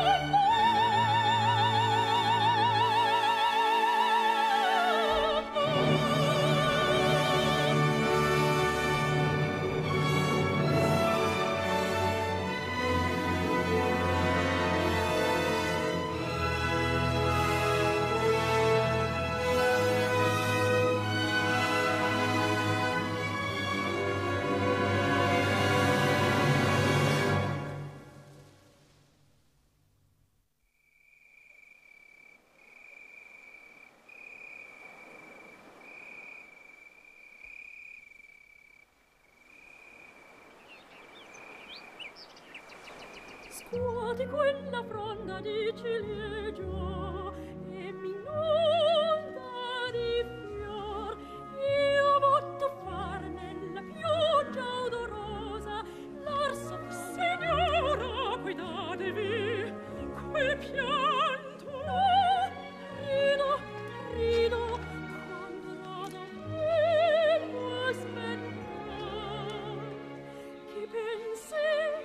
scuoti quella fronda di ciliegio e mi inonda di fior. Io vo tuffar nella pioggia odorosa l'arso signora, guidatevi quel pianto. No, rido, rido quando rado fermo aspettar. Chi pensi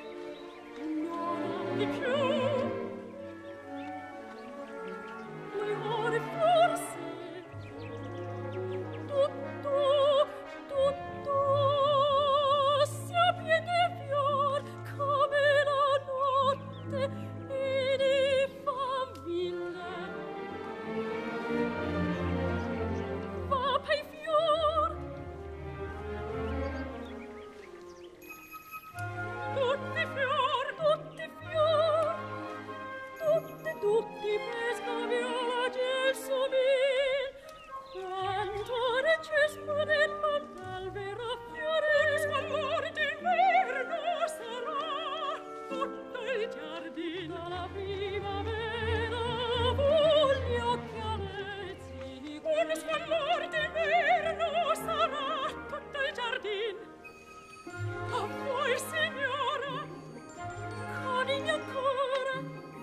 non di più, 2 ore forse, tutto si appiede fior come la notte e di faville. Va pei fior, tutti fior, tutti pesca viola gelsomil. Quanto recesco del mandalvero fiore, squallore d'inverno sarà tutto il giardino la primavera. Voglio occhialetti, un squallore d'inverno sarà tutto il giardino. A voi signora, conigli ancora.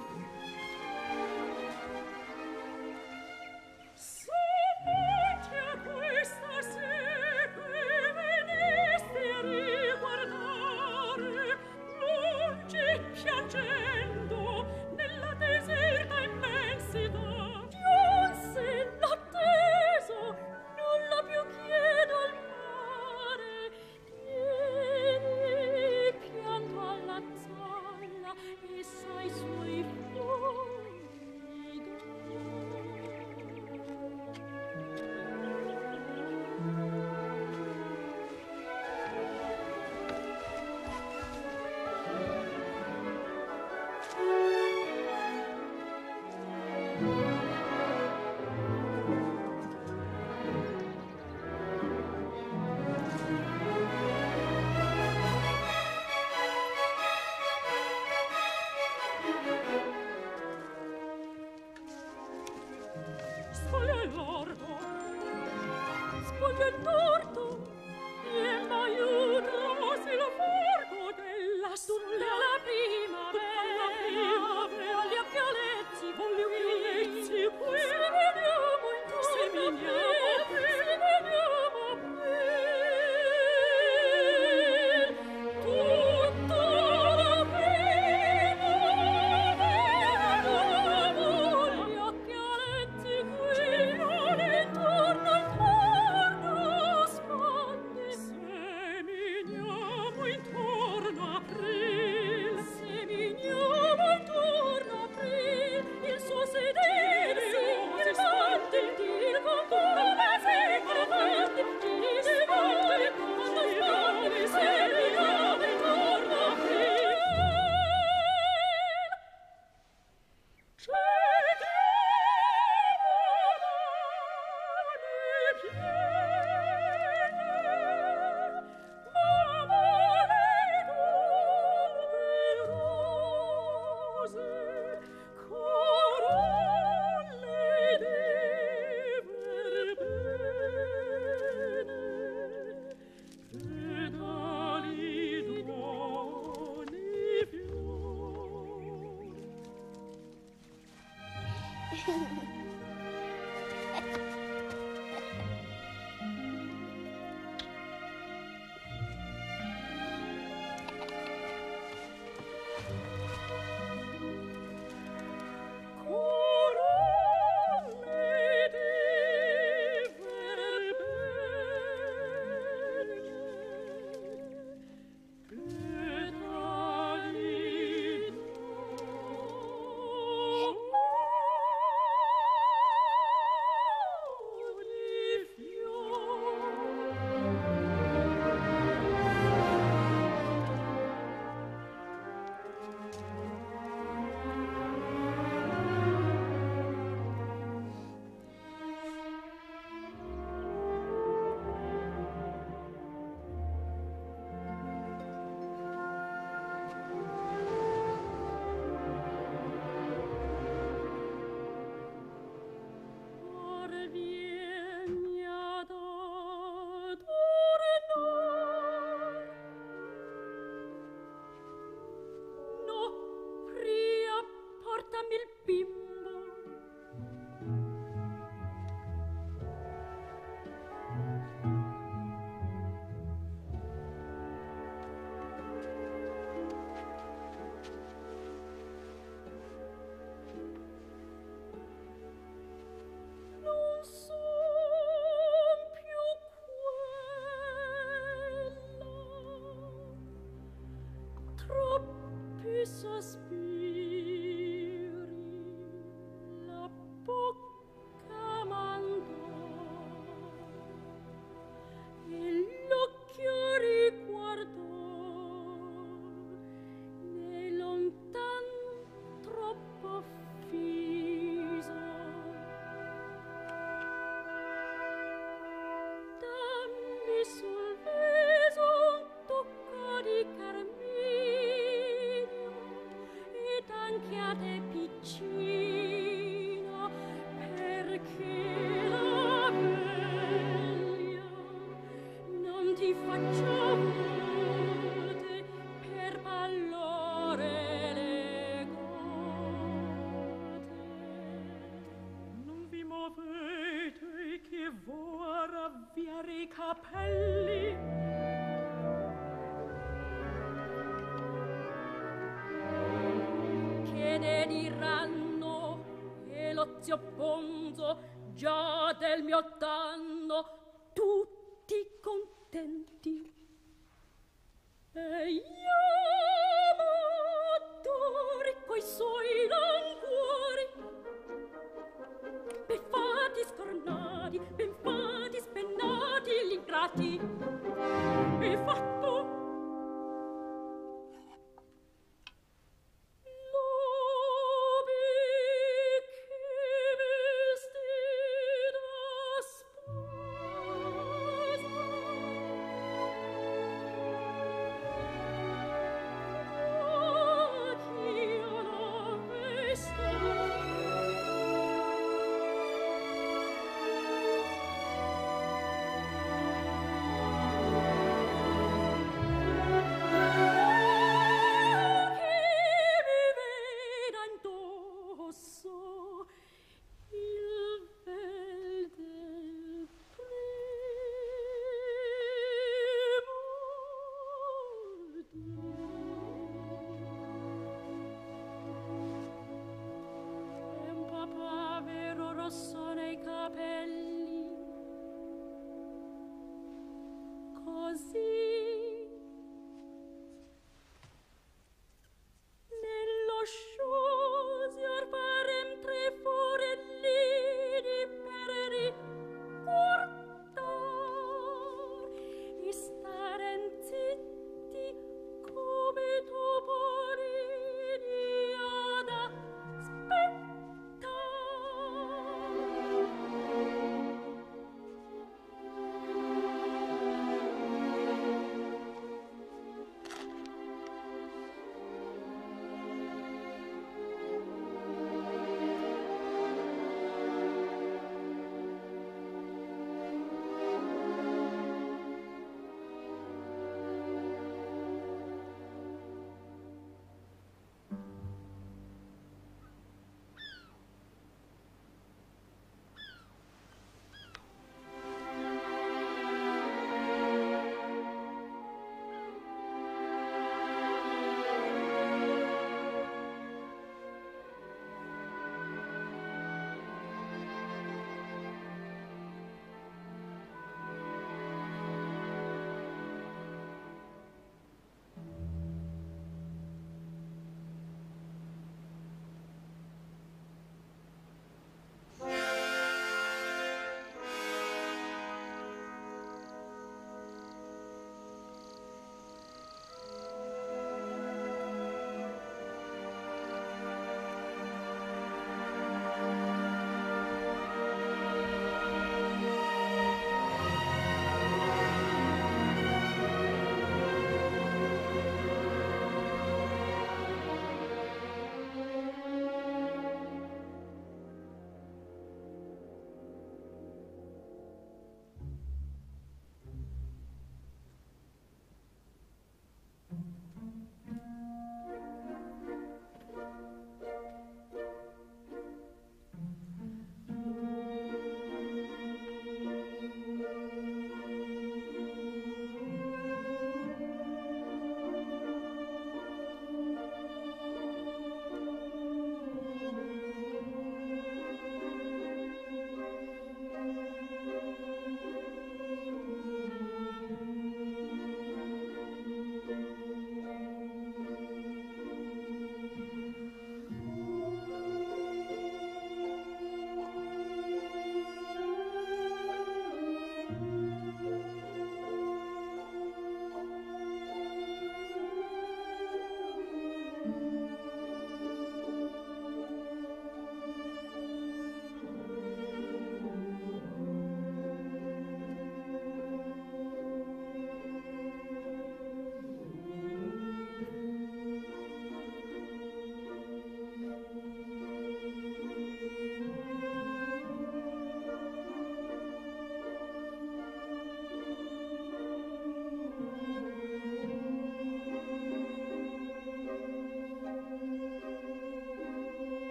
Sopporti a questa sepe veniste a riguardare, lungi piangendo nella deserta immensità. Giunse l'atteso, nulla più chiedo al mare. Ieri pianto alla zolla e sai suoi fogli d'oro. Spoglia il lordo, spoglia il torto, e m'aiuta se lo forco della tutta la primavera. Voglio occhialetti, qui se veniamo intorno, se veniamo qui. Tutto la primavera, voglio occhialetti qui, non intorno spande. Se veniamo intorno a aprire, Già del mio danno tutti contenti e io m'adori coi suoi languori, ben fatti scornati, ben fatti spennati gli ingrati, e fatto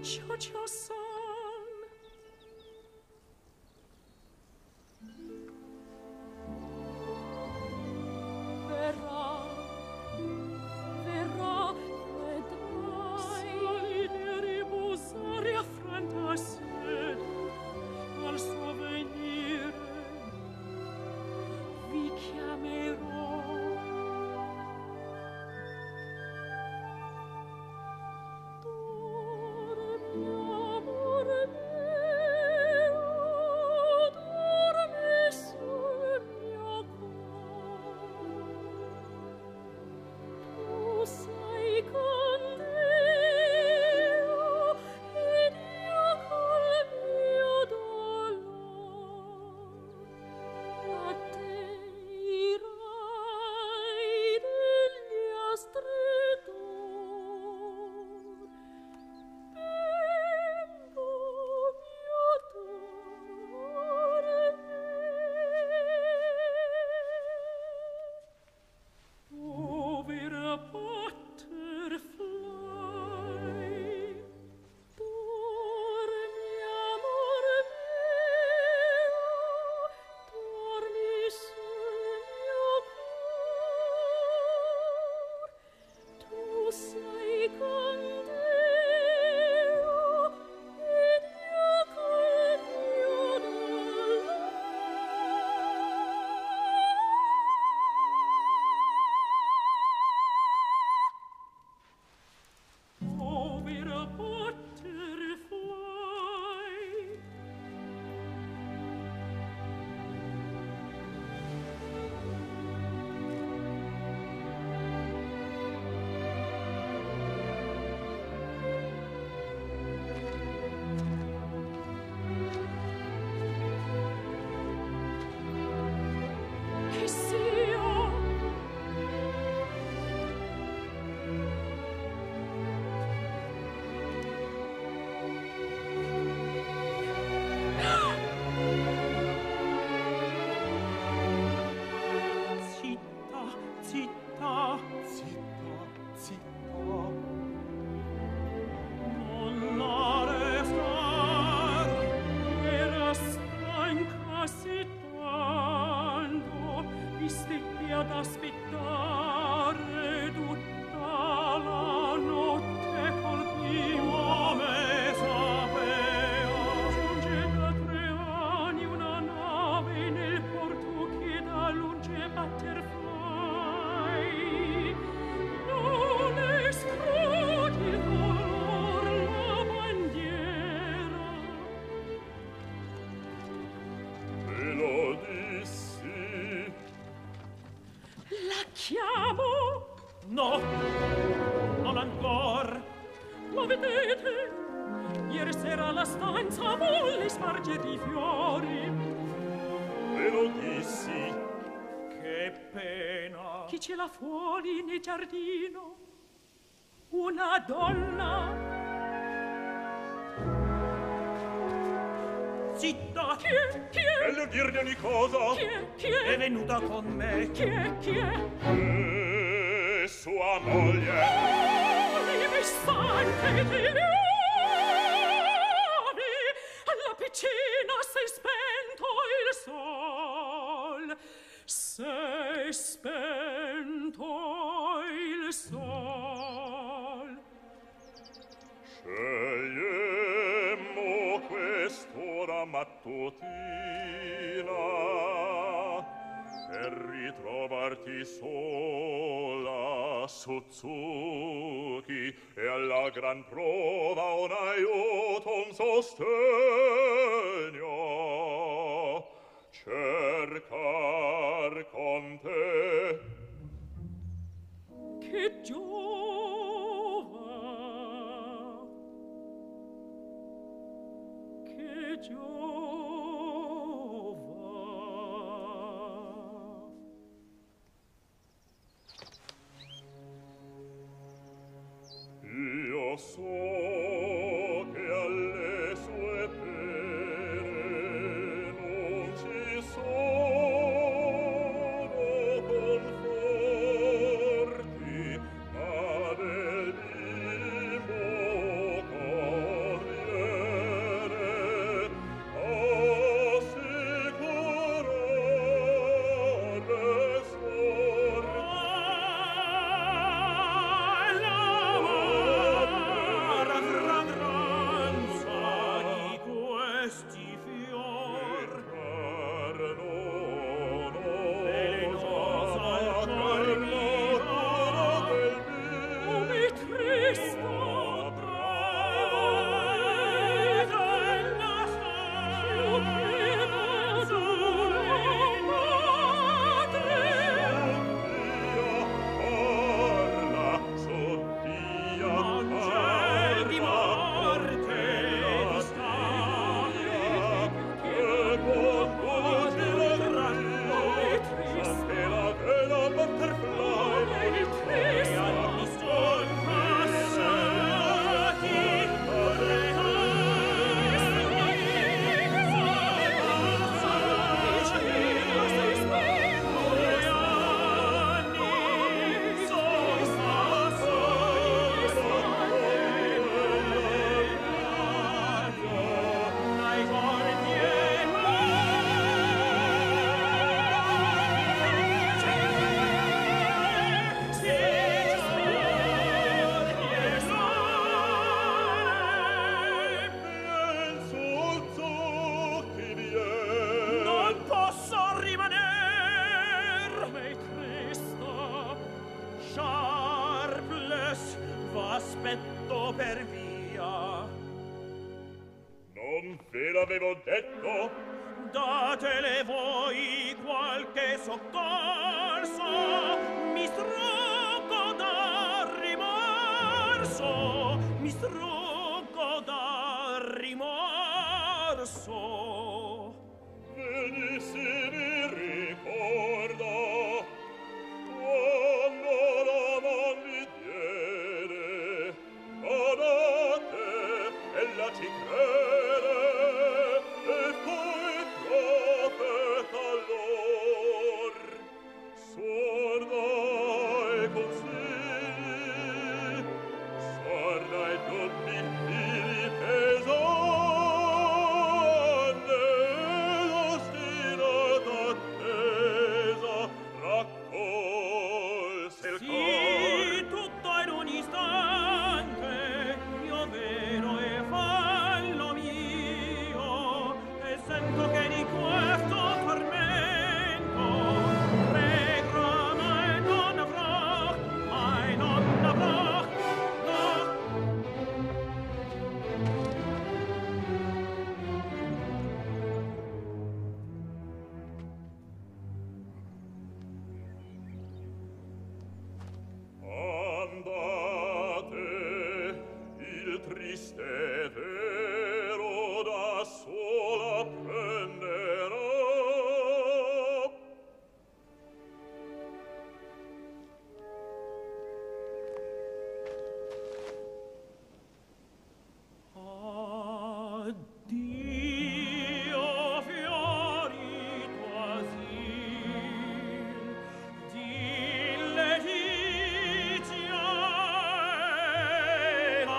ciò son. Verrà, vedrai. Salire, riposare, affrenta sé, al suo venire vi chiamerò. Dormi, amore mio, dormi sul mio cor. Tu sei con Dio ed io col mio dolor. A te irai degli astri d'or. Bimbo mio, povera butterfly, dormi, amore mio, dormi sul mio cor. Tu sei con Dio ed io col mio dolor. Povera butterfly, che sia Zitta, zitta, zitta, zitta. Non la restar. era stanca sì tanto, vi stetti ad aspettare tutta la notte col primo Come sapeva, giunge da 3 anni una nave nel porto che da lunge batter fai. Non escludi il dolor la bandiera. Te lo dissi. La chiamo, no, non ancor. lo vedete? Ieri sera la stanza volle spargere i fiori. Te lo dissi. Che pena. Chi ce l'ha fuori nel giardino? Una donna. Zitta, Chi è? Chi è? Meglio dirne ogni cosa. Chi è? Chi è è? venuta con me. Chi è? Chi è? Sua moglie. Anime sante ti levi, alla piccina sei spento il sol, sei spento il sol. Scegliemmo quest'ora mattutina per ritrovarti sola, Suzuki, e alla gran prova un aiuto, un sostegno cercar con te. Che giova, che giova. Io so che alle sue pene non ci sono conforti, ma del bimbo con l'avevo detto. Datele voi qualche soccorso, mi struggo da rimorso, mi struggo da rimorso. Benissimi ricorda quando la man mi diede adate ella ci crede e poi profeta allor sorda e consigli sorda e tutti fili pesante ostinata attesa raccolse il Sì, tutto in un istante, io vedo e fallo mio, e sento che di questo tormento regra mai non avrò, mai non avrò, no. Andate, il triste vero da sola prenderò. Addio fiori quasi di letizia e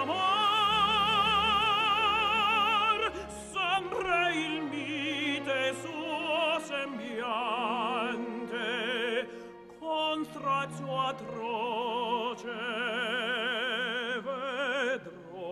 amor, sempre il mite suo sembiante con strazio atroce vedrò.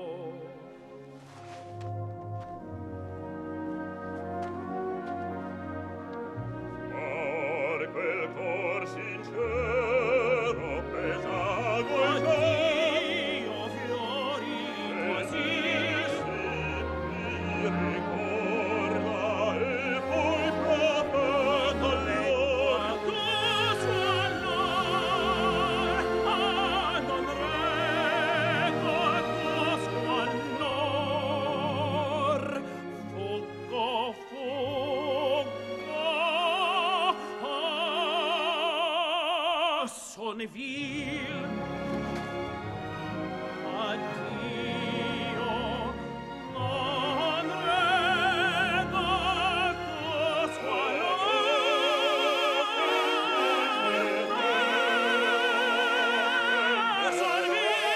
Or quel cor sincero pesago il Addio fiori quasi mi ricorda e poi profeta allor tu suo allor, non reggo tuo suo allor, fuggo, son vil. Addio, non reggo tuo suo allor, son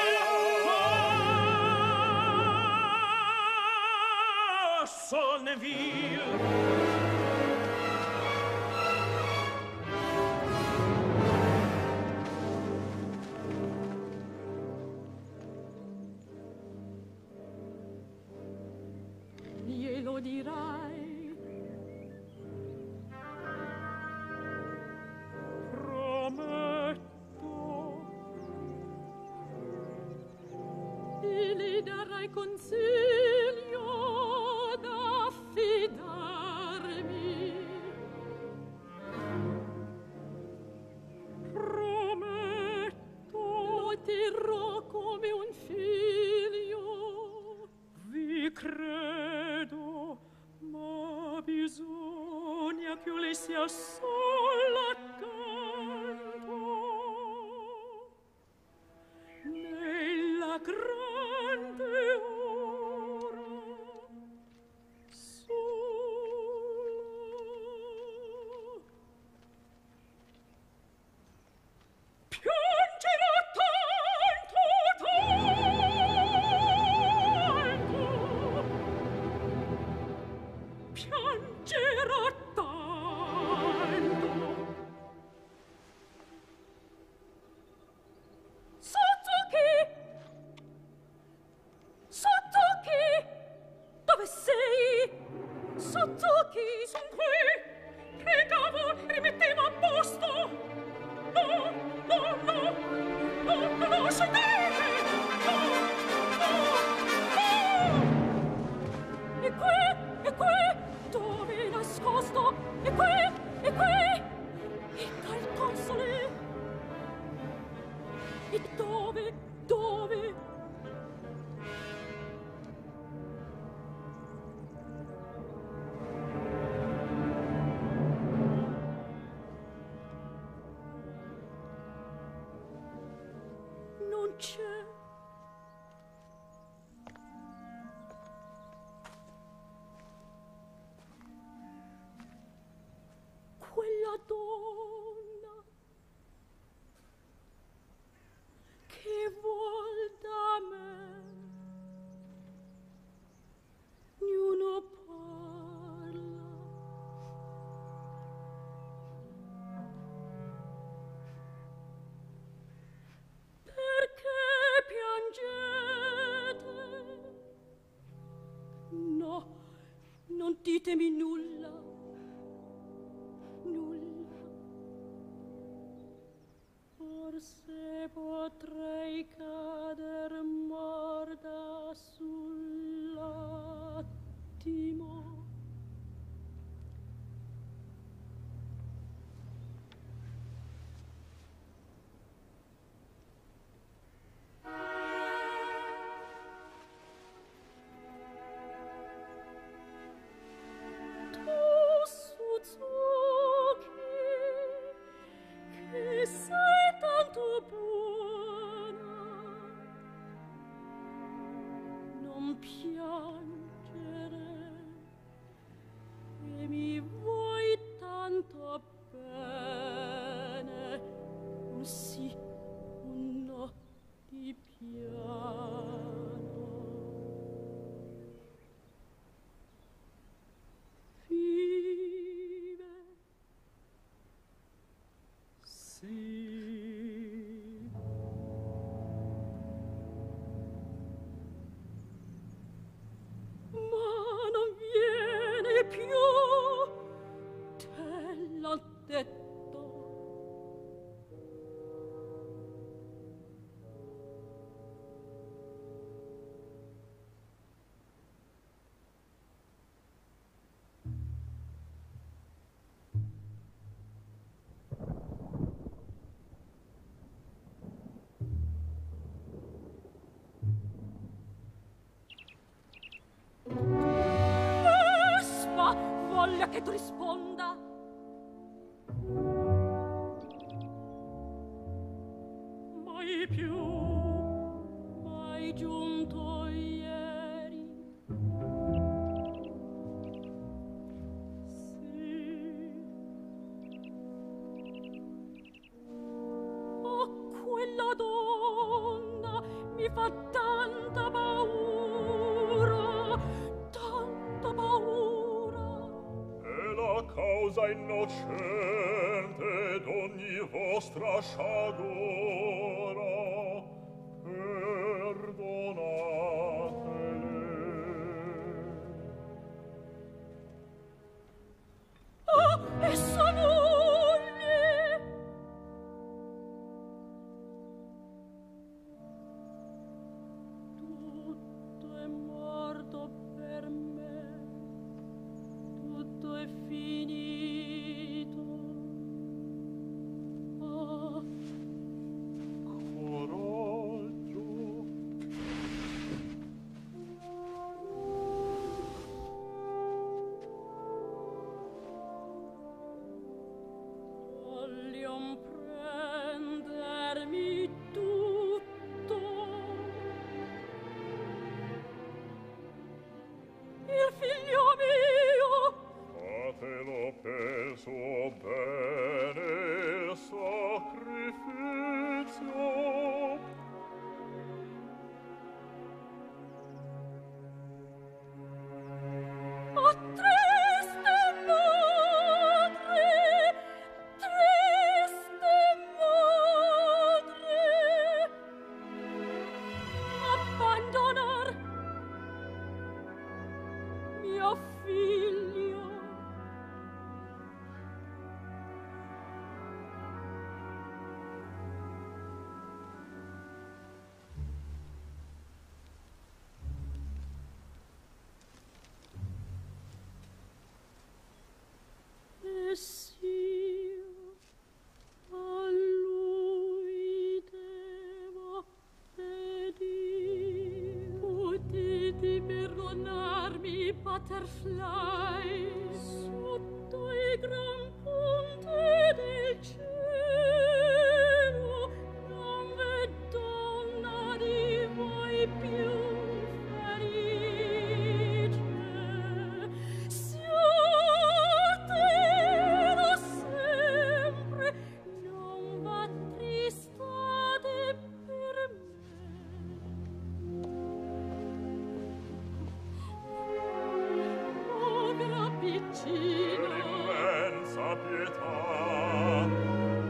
vil, son vil. Glielo dirai. Prometto. E le darai consiglio da affidarmi. Prometto. Lo terrò come un figlio. Vi credo, ma bisogna che io le sia sola accanto. Nella grande ora sola. Piangerò tanto, tanto. Piangerò tanto. Sotto chi? Sotto chi? Dove sei? Sotto chi? Son qui. Pregavo, rimettevo a posto. No, no, no. No, no, no, scendete. No, no, no. E qui? non ditemi nulla, nulla. Forse potrei cader morta sull'attimo. Che sei tanto buona, non piangere, e mi vuoi tanto bene, un sì, un no di piano. Sì. Ma non viene più, te l'ho detto. Voglia che tu risponda. Mai più, mai giunto ieri. Sì. Oh, quella donna mi fa tanta paura, tanta paura. La causa innocente d'ogni vostra sciagura, perdonatele. Ah, e sua moglie! Tutto è morto per me, tutto è finito. Ah. Coraggio. Voglion prendermi tutto. Il figlio mio. Fatelo per suo bene sacrificio. Oh, triste madre, abbandonar mio figlio. E s'io a lui devo pedir, potete perdonarmi, butterfly, sotto i gran ponte del cielo non v'è donna di voi più felice. Siatelo sempre, non v'attristate per me. Povera piccina, Per immensa pietà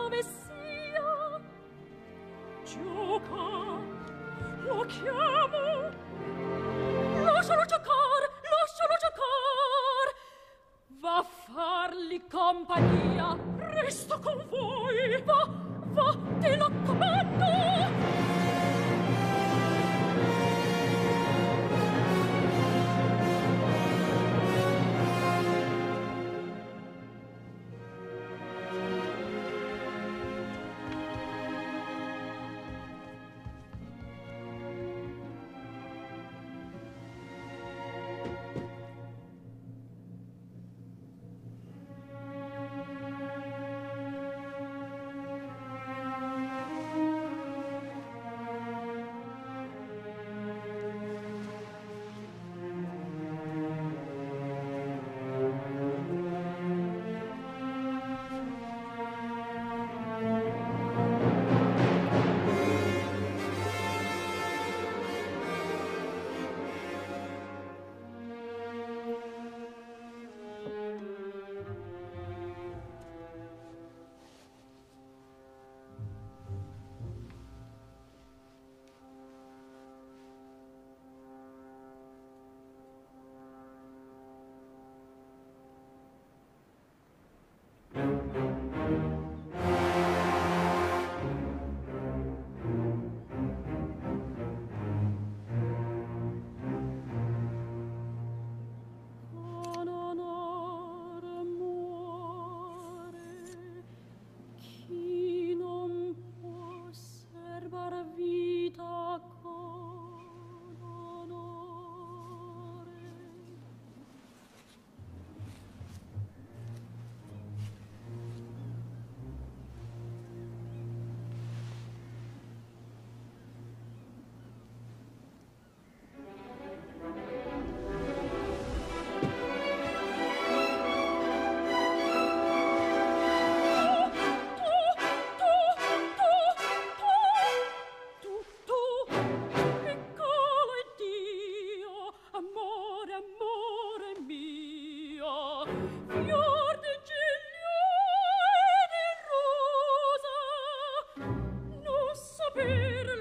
dove sia. Gioca, lo chiamo. Lascialo giocare, lascialo giocare. Va a fargli compagnia, resto con voi. Va, va, te lo comando.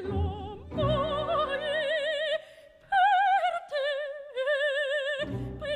Per